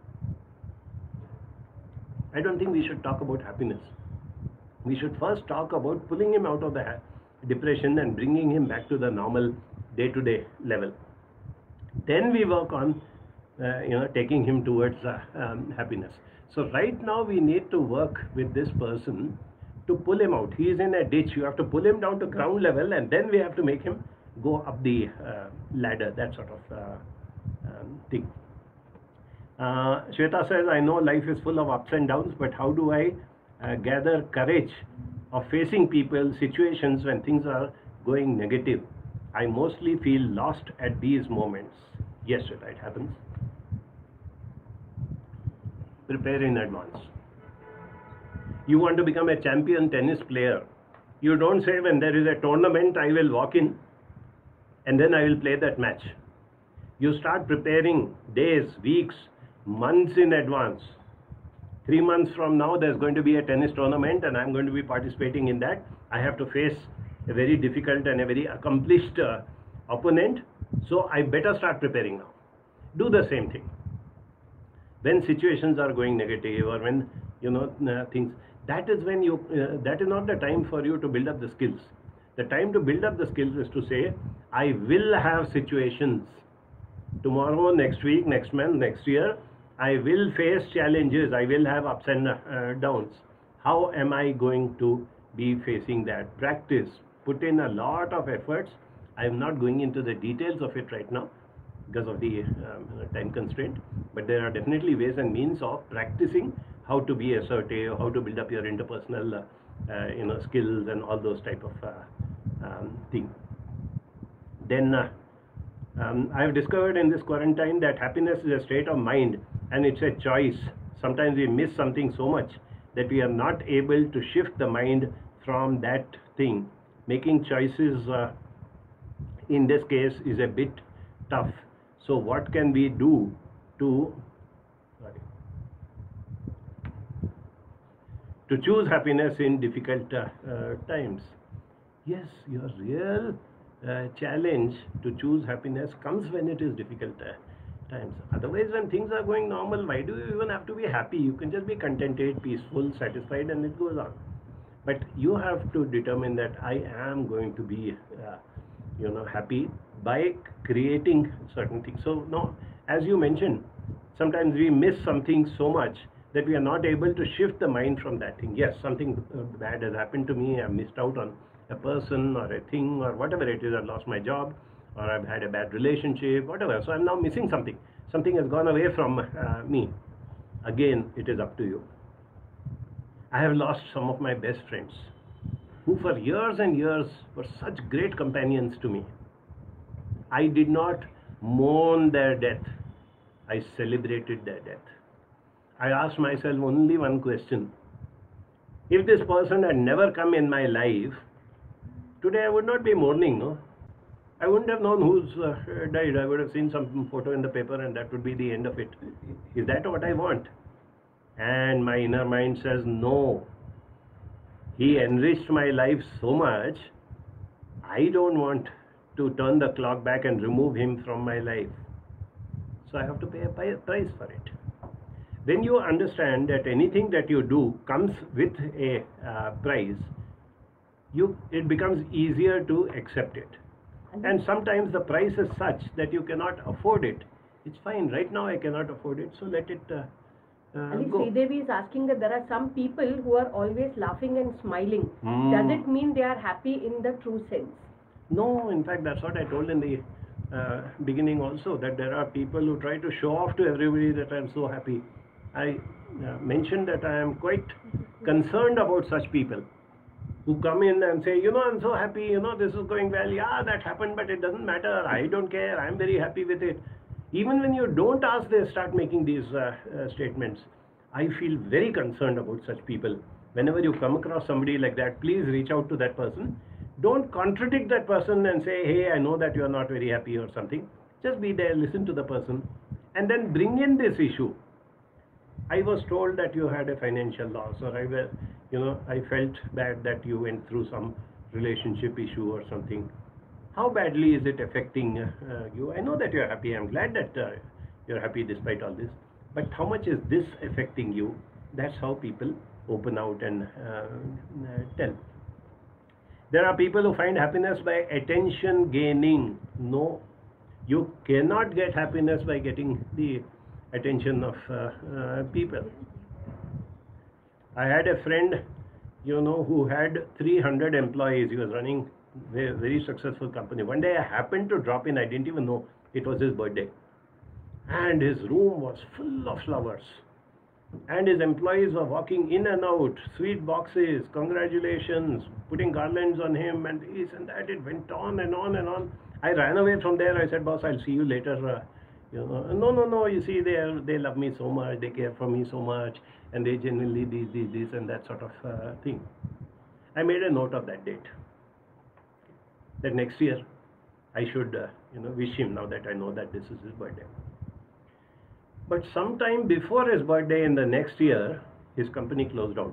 I don't think we should talk about happiness. We should first talk about pulling him out of the depression and bringing him back to the normal day-to-day level. Then we work on, uh, you know, taking him towards uh, um, happiness. So right now we need to work with this person to pull him out. He is in a ditch. You have to pull him down to ground level, and then we have to make him go up the uh, ladder, that sort of uh, um, thing. Uh, Shweta says, I know life is full of ups and downs, but how do I uh, gather courage of facing people, situations when things are going negative? I mostly feel lost at these moments. Yes, Shweta, it happens. Prepare in advance. You want to become a champion tennis player. You don't say when there is a tournament, I will walk in and then I will play that match. You start preparing days, weeks, months in advance. Three months from now, there's going to be a tennis tournament and I'm going to be participating in that. I have to face a very difficult and a very accomplished uh, opponent. So I better start preparing now. Do the same thing. When situations are going negative, or when you know uh, things, that is when you uh, that is not the time for you to build up the skills. The time to build up the skills is to say, I will have situations tomorrow, next week, next month, next year. I will face challenges, I will have ups and uh, downs. How am I going to be facing that? Practice, put in a lot of efforts. I am not going into the details of it right now because of the um, time constraint, but there are definitely ways and means of practicing how to be assertive, how to build up your interpersonal uh, uh, you know skills and all those type of uh, um, things. Then uh, um, I have discovered in this quarantine that happiness is a state of mind and it's a choice. Sometimes we miss something so much that we are not able to shift the mind from that thing. Making choices uh, in this case is a bit tough. So what can we do to sorry, to choose happiness in difficult uh, uh, times? Yes, your real uh, challenge to choose happiness comes when it is difficult uh, times. Otherwise, when things are going normal, why do you even have to be happy? You can just be contented, peaceful, satisfied, and it goes on. But you have to determine that I am going to be uh, you know happy by creating certain things. So no, as you mentioned, sometimes we miss something so much that we are not able to shift the mind from that thing. Yes, something uh, bad has happened to me, I've missed out on a person or a thing or whatever it is, I've lost my job or I've had a bad relationship, whatever. So I'm now missing something. Something has gone away from uh, me. Again, it is up to you. I have lost some of my best friends who for years and years were such great companions to me. I did not mourn their death. I celebrated their death. I asked myself only one question. If this person had never come in my life, today I would not be mourning, no? I wouldn't have known who's uh, died. I would have seen some photo in the paper and that would be the end of it. Is that what I want? And my inner mind says, no. He enriched my life so much, I don't want to turn the clock back and remove him from my life. So I have to pay a price for it. When you understand that anything that you do comes with a uh, price, you it becomes easier to accept it. And sometimes the price is such that you cannot afford it. It's fine. Right now I cannot afford it, so let it uh, uh, Ali, go. Sridevi is asking that there are some people who are always laughing and smiling. Mm. Does it mean they are happy in the true sense? No, in fact, that's what I told in the uh, beginning also, that there are people who try to show off to everybody that I'm so happy. I uh, mentioned that I am quite concerned about such people who come in and say, you know, I'm so happy, you know, this is going well. Yeah, that happened, but it doesn't matter. I don't care. I'm very happy with it. Even when you don't ask, they start making these uh, uh, statements. I feel very concerned about such people. Whenever you come across somebody like that, please reach out to that person. Don't contradict that person and say, hey, I know that you are not very happy or something. Just be there, listen to the person, and then bring in this issue. I was told that you had a financial loss, or I were, you know, I felt bad that you went through some relationship issue or something. How badly is it affecting uh, you? I know that you're happy. I'm glad that uh, you're happy despite all this. But how much is this affecting you? That's how people open out and uh, uh, tell. There are people who find happiness by attention gaining. No, you cannot get happiness by getting the attention of uh, uh, people. I had a friend, you know, who had three hundred employees. He was running a very, very successful company. One day I happened to drop in. I didn't even know it was his birthday. And his room was full of flowers. And his employees were walking in and out, sweet boxes, congratulations, putting garlands on him and this and that. It went on and on and on. I ran away from there. I said, boss, I'll see you later. Uh, you know, no, no, no, you see, they are, they love me so much, they care for me so much, and they genuinely this, this, this and that sort of uh, thing. I made a note of that date. That next year, I should, uh, you know, wish him now that I know that this is his birthday. But sometime before his birthday in the next year, his company closed down.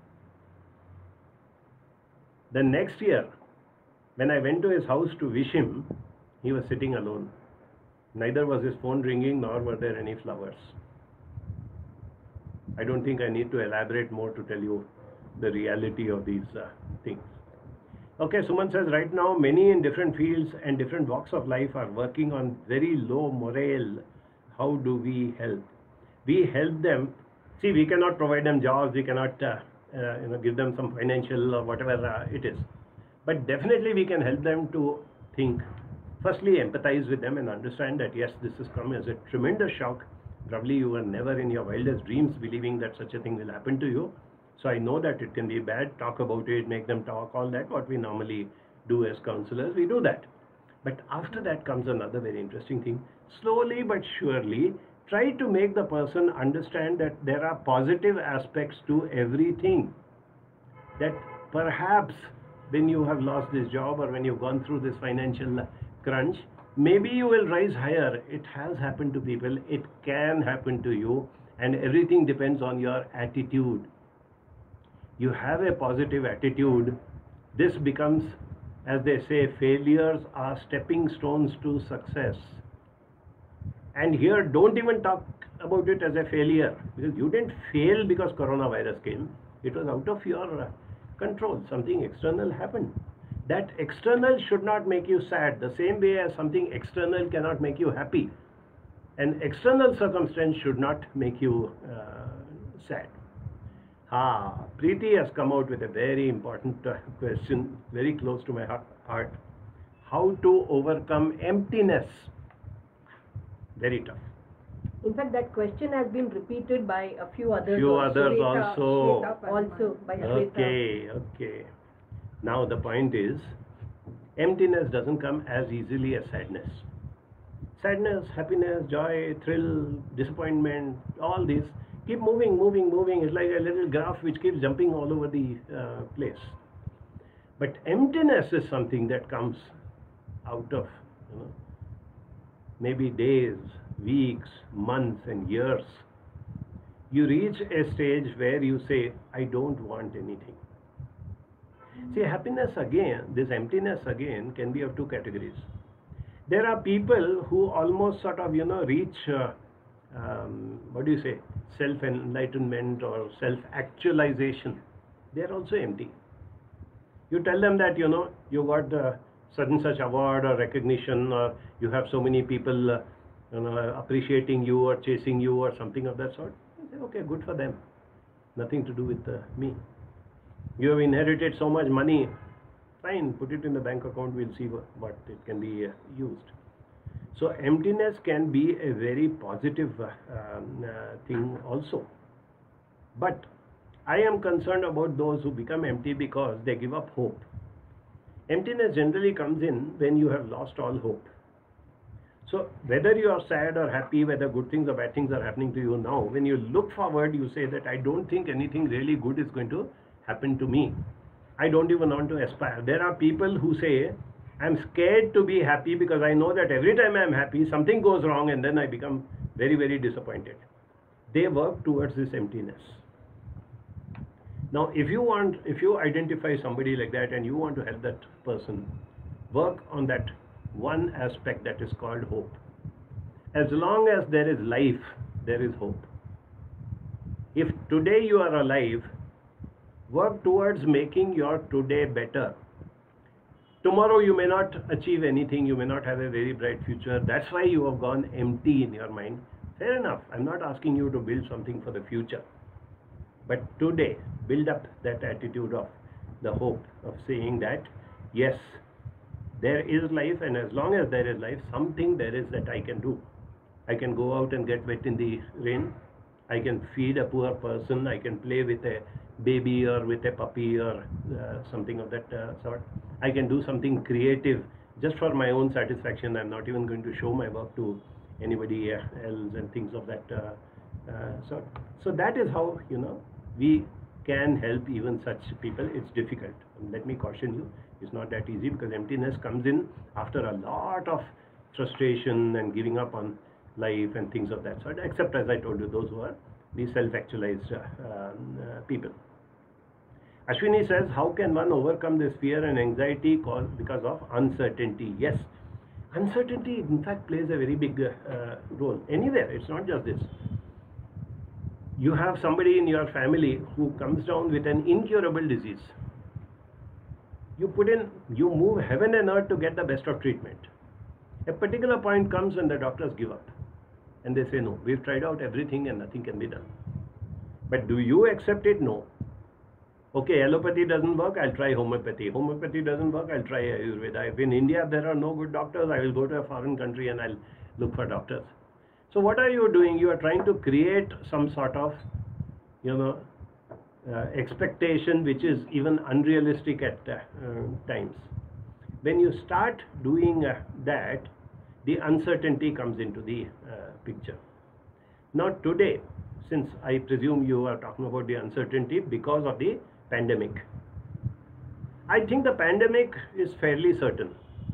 The next year, when I went to his house to wish him, he was sitting alone. Neither was his phone ringing, nor were there any flowers. I don't think I need to elaborate more to tell you the reality of these uh, things. Okay, Suman says right now many in different fields and different walks of life are working on very low morale. How do we help? We help them. See, we cannot provide them jobs. We cannot uh, uh, you know, give them some financial or whatever uh, it is. But definitely we can help them to think. Firstly, empathize with them and understand that yes, this has come as a tremendous shock. Probably you were never in your wildest dreams believing that such a thing will happen to you. So I know that it can be bad. Talk about it, make them talk, all that, what we normally do as counselors, we do that. But after that comes another very interesting thing. Slowly but surely, try to make the person understand that there are positive aspects to everything. That perhaps when you have lost this job or when you've gone through this financial crunch, maybe you will rise higher. It has happened to people. It can happen to you. And everything depends on your attitude. You have a positive attitude, this becomes, as they say, failures are stepping stones to success. And here, don't even talk about it as a failure, because you didn't fail because coronavirus came. It was out of your control. Something external happened. That external should not make you sad, the same way as something external cannot make you happy. An external circumstance should not make you uh, sad. Ah, Preeti has come out with a very important uh, question, very close to my heart. How to overcome emptiness? Very tough. In fact, that question has been repeated by a few others. Few also. others Shweta, also. Shweta also by Shweta. Okay, okay. Now the point is, emptiness doesn't come as easily as sadness. Sadness, happiness, joy, thrill, disappointment, all these keep moving, moving, moving. It's like a little graph which keeps jumping all over the uh, place. But emptiness is something that comes out of, you know, maybe days, weeks, months, and years. You reach a stage where you say, I don't want anything. See, happiness again, this emptiness again can be of two categories. There are people who almost sort of, you know, reach, uh, um, what do you say, self-enlightenment or self-actualization. They are also empty. You tell them that, you know, you got uh, such and such award or recognition, or you have so many people uh, you know, appreciating you or chasing you or something of that sort. You say, okay, good for them. Nothing to do with uh, me. You have inherited so much money. Fine, put it in the bank account, we'll see what, what it can be uh, used. So emptiness can be a very positive uh, um, uh, thing also. But I am concerned about those who become empty because they give up hope. Emptiness generally comes in when you have lost all hope. So whether you are sad or happy, whether good things or bad things are happening to you now, when you look forward, you say that I don't think anything really good is going to happen to me. I don't even want to aspire. There are people who say, I'm scared to be happy because I know that every time I'm happy, something goes wrong and then I become very, very disappointed. They work towards this emptiness. Now, if you want, if you identify somebody like that and you want to help that person, work on that one aspect that is called hope. As long as there is life, there is hope. If today you are alive, work towards making your today better. Tomorrow you may not achieve anything, you may not have a very bright future. That's why you have gone empty in your mind. Fair enough, I'm not asking you to build something for the future. But today, build up that attitude of the hope of saying that, yes, there is life, and as long as there is life, something there is that I can do. I can go out and get wet in the rain. I can feed a poor person. I can play with a baby or with a puppy or uh, something of that uh, sort. I can do something creative just for my own satisfaction. I'm not even going to show my work to anybody else and things of that uh, uh, sort. So that is how, you know, we can help even such people. It's difficult. And let me caution you, it's not that easy because emptiness comes in after a lot of frustration and giving up on life and things of that sort, except as I told you, those who are the self-actualized uh, um, uh, people. Ashwini says, how can one overcome this fear and anxiety caused because of uncertainty? Yes, Uncertainty, in fact, plays a very big uh, role. Anywhere, it's not just this. You have somebody in your family who comes down with an incurable disease. You put in, you move heaven and earth to get the best of treatment. A particular point comes when the doctors give up. And they say, no, we've tried out everything and nothing can be done. But do you accept it? No. Okay, allopathy doesn't work, I'll try homeopathy. Homeopathy doesn't work, I'll try Ayurveda. If in India there are no good doctors, I will go to a foreign country and I'll look for doctors. So what are you doing? You are trying to create some sort of, you know, uh, expectation which is even unrealistic at uh, uh, times. When you start doing uh, that, the uncertainty comes into the uh, picture. Now today, since I presume you are talking about the uncertainty because of the pandemic, I think the pandemic is fairly certain.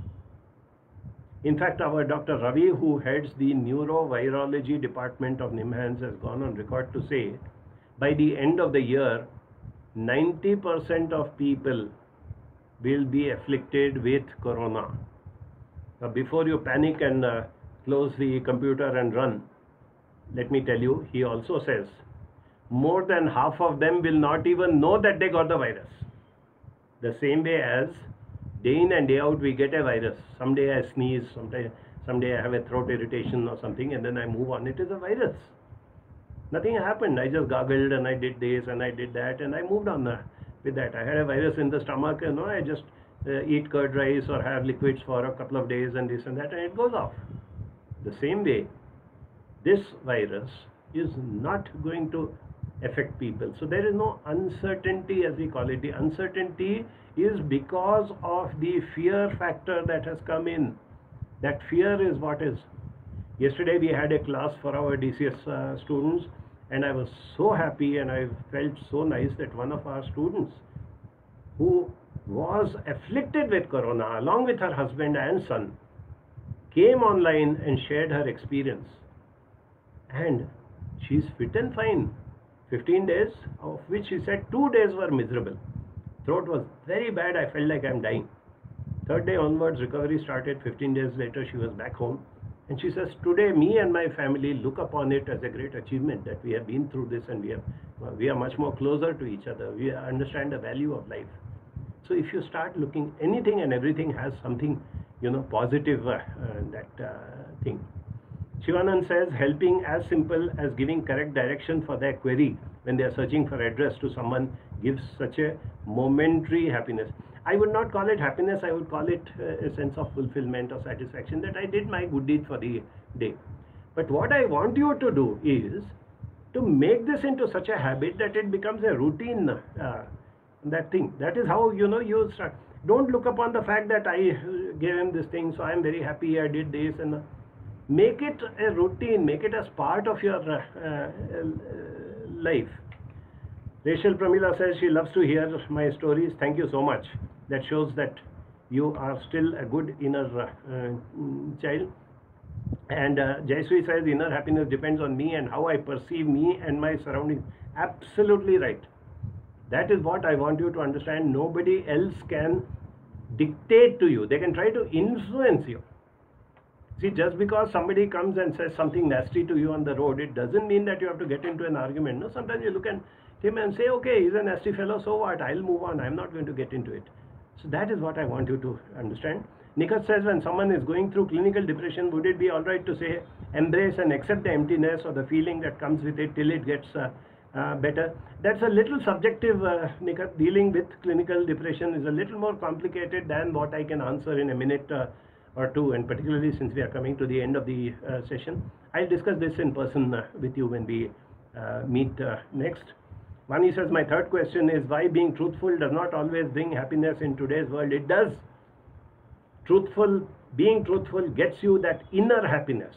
In fact, our Doctor Ravi, who heads the neurovirology department of NIMHANS, has gone on record to say, by the end of the year, ninety percent of people will be afflicted with corona. Now, before you panic and uh, close the computer and run, let me tell you, he also says, more than half of them will not even know that they got the virus. The same way as day in and day out we get a virus. Someday I sneeze, someday, someday I have a throat irritation or something, and then I move on. It is a virus. Nothing happened. I just gargled and I did this and I did that and I moved on uh, with that. I had a virus in the stomach, you know, I just uh, eat curd rice or have liquids for a couple of days and this and that, and it goes off. The same way, this virus is not going to affect people. So there is no uncertainty, as we call it. The uncertainty is because of the fear factor that has come in. That fear is what is. Yesterday we had a class for our D C S uh, students, and I was so happy and I felt so nice that one of our students who was afflicted with corona along with her husband and son came online and shared her experience, and she's fit and fine. fifteen days, of which she said two days were miserable. Throat was very bad, I felt like I'm dying. Third day onwards, recovery started. fifteen days later, she was back home. And she says, today, me and my family look upon it as a great achievement that we have been through this, and we, have, we are much more closer to each other. We understand the value of life. So if you start looking, anything and everything has something, you know, positive, uh, uh, that uh, thing. Shivanand says, helping as simple as giving correct direction for their query when they are searching for address to someone gives such a momentary happiness. I would not call it happiness, I would call it uh, a sense of fulfillment or satisfaction that I did my good deed for the day. But what I want you to do is to make this into such a habit that it becomes a routine, uh, that thing. That is how, you know, you start. Don't look upon the fact that I gave him this thing, so I am very happy I did this, and uh, make it a routine, make it as part of your uh, uh, life. Rachel Pramila says she loves to hear my stories. Thank you so much. That shows that you are still a good inner uh, uh, child. And uh, Jayashree says inner happiness depends on me and how I perceive me and my surroundings. Absolutely right. That is what I want you to understand. Nobody else can dictate to you. They can try to influence you. See, just because somebody comes and says something nasty to you on the road, it doesn't mean that you have to get into an argument. No, sometimes you look at him and say, okay, he's a nasty fellow, so what? I'll move on. I'm not going to get into it. So that is what I want you to understand. Nikat says, when someone is going through clinical depression, would it be all right to say, embrace and accept the emptiness or the feeling that comes with it till it gets uh, uh, better? That's a little subjective, uh, Nikat. Dealing with clinical depression is a little more complicated than what I can answer in a minute uh, or two, and particularly since we are coming to the end of the uh, session. I'll discuss this in person uh, with you when we uh, meet uh, next. Vani says, my third question is why being truthful does not always bring happiness in today's world. It does. Truthful, being truthful gets you that inner happiness.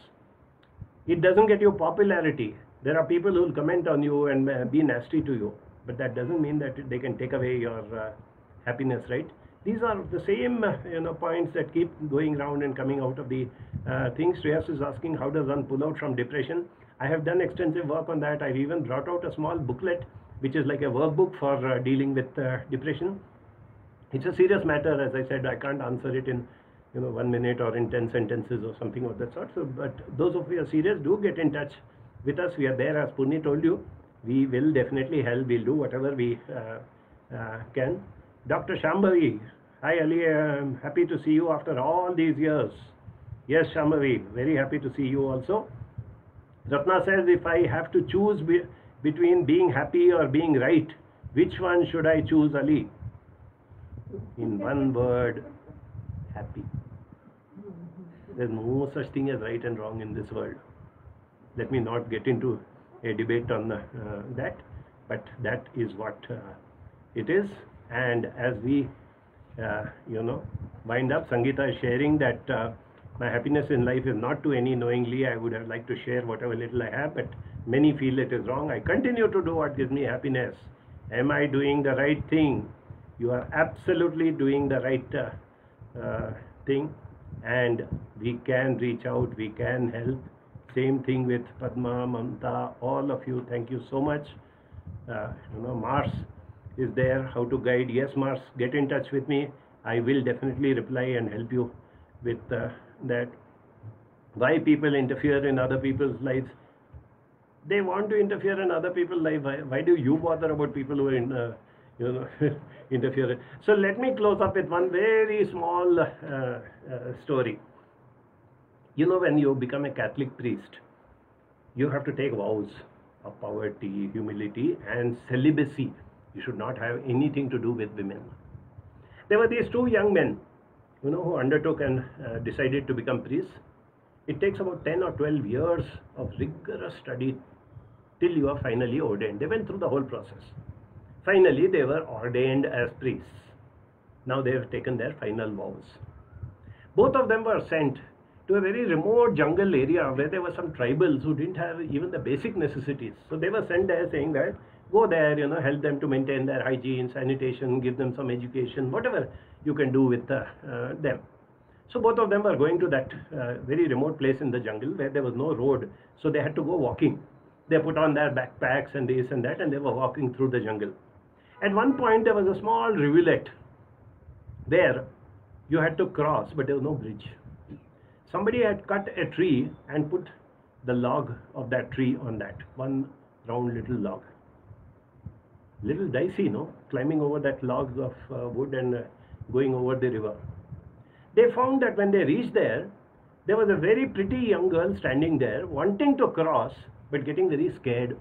It doesn't get you popularity. There are people who will comment on you and uh, be nasty to you, but that doesn't mean that they can take away your uh, happiness, right? These are the same uh, you know, points that keep going round and coming out of the uh, things. Shreyas is asking, how does one pull out from depression? I have done extensive work on that. I've even brought out a small booklet which is like a workbook for uh, dealing with uh, depression. It's a serious matter, as I said. I can't answer it in you know, one minute or in ten sentences or something of that sort. So, but those of you are serious, do get in touch with us. We are there, as Purni told you. We will definitely help. We'll do whatever we uh, uh, can. Doctor Shambhavi, hi Ali, I'm happy to see you after all these years. Yes, Shambhavi, very happy to see you also. Ratna says, if I have to choose be between being happy or being right, which one should I choose, Ali? In one word, happy. There's no such thing as right and wrong in this world. Let me not get into a debate on uh, that, but that is what uh, it is. And as we, uh, you know, wind up, Sangeeta is sharing that uh, my happiness in life is not to any knowingly. I would have liked to share whatever little I have, but many feel it is wrong. I continue to do what gives me happiness. Am I doing the right thing? You are absolutely doing the right uh, uh, thing, and we can reach out, we can help. Same thing with Padma, Mamta, all of you. Thank you so much. Uh, you know, Mars is there, how to guide. Yes, Mars, get in touch with me. I will definitely reply and help you with uh, that. Why people interfere in other people's lives? They want to interfere in other people's lives. Why, why do you bother about people who are in, uh, you know, interfere? So let me close up with one very small uh, uh, story. You know, when you become a Catholic priest, you have to take vows of poverty, humility, and celibacy. You should not have anything to do with women. There were these two young men, you know, who undertook and uh, decided to become priests. It takes about ten or twelve years of rigorous study till you are finally ordained. They went through the whole process. Finally, they were ordained as priests. Now they have taken their final vows. Both of them were sent to a very remote jungle area where there were some tribals who didn't have even the basic necessities. So they were sent there saying that, go there, you know, help them to maintain their hygiene, sanitation, give them some education, whatever you can do with uh, uh, them. So both of them were going to that uh, very remote place in the jungle where there was no road. So they had to go walking. They put on their backpacks and this and that, and they were walking through the jungle. At one point, there was a small rivulet there you had to cross, but there was no bridge. Somebody had cut a tree and put the log of that tree on that, one round little log. Little dicey, no? Climbing over that log of uh, wood and uh, going over the river. They found that when they reached there, there was a very pretty young girl standing there, wanting to cross, but getting very scared.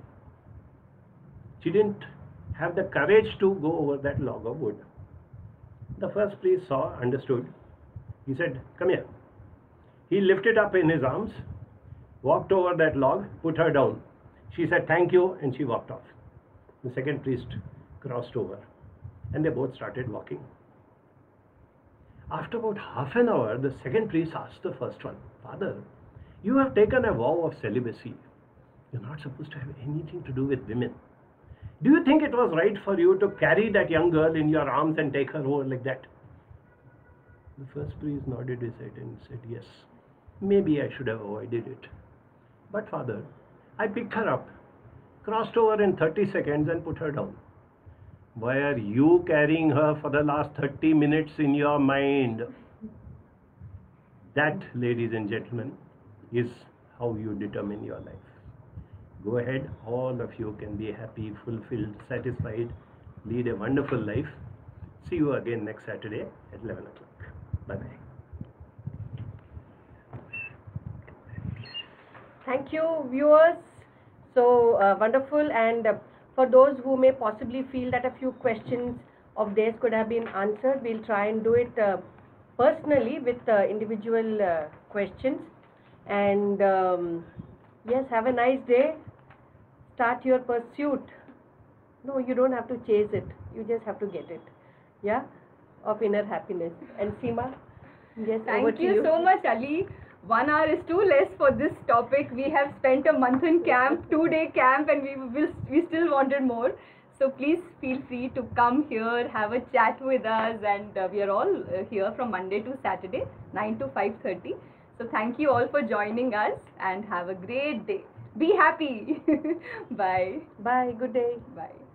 She didn't have the courage to go over that log of wood. The first priest saw, understood. He said, come here. He lifted up in his arms, walked over that log, put her down. She said, thank you, and she walked off. The second priest crossed over, and they both started walking. After about half an hour, the second priest asked the first one, Father, you have taken a vow of celibacy. You're not supposed to have anything to do with women. Do you think it was right for you to carry that young girl in your arms and take her over like that? The first priest nodded his head and said, yes, maybe I should have avoided it. But Father, I picked her up, crossed over in thirty seconds and put her down. Why are you carrying her for the last thirty minutes in your mind? That, ladies and gentlemen, is how you determine your life. Go ahead, all of you can be happy, fulfilled, satisfied, lead a wonderful life. See you again next Saturday at eleven o'clock. Bye-bye. Thank you, viewers. So uh, wonderful. And uh, for those who may possibly feel that a few questions of theirs could have been answered, we'll try and do it uh, personally with uh, individual uh, questions. And um, yes, have a nice day. Start your pursuit. No, you don't have to chase it. You just have to get it. Yeah, of inner happiness. And Seema, yes, over Thank to you, you so much, Ali. One hour is too less for this topic. We have spent a month in camp, two-day camp, and we will we still wanted more. So please feel free to come here, have a chat with us, and uh, we are all uh, here from Monday to Saturday, nine to five thirty. So thank you all for joining us, and have a great day. Be happy. Bye. Bye. Good day. Bye.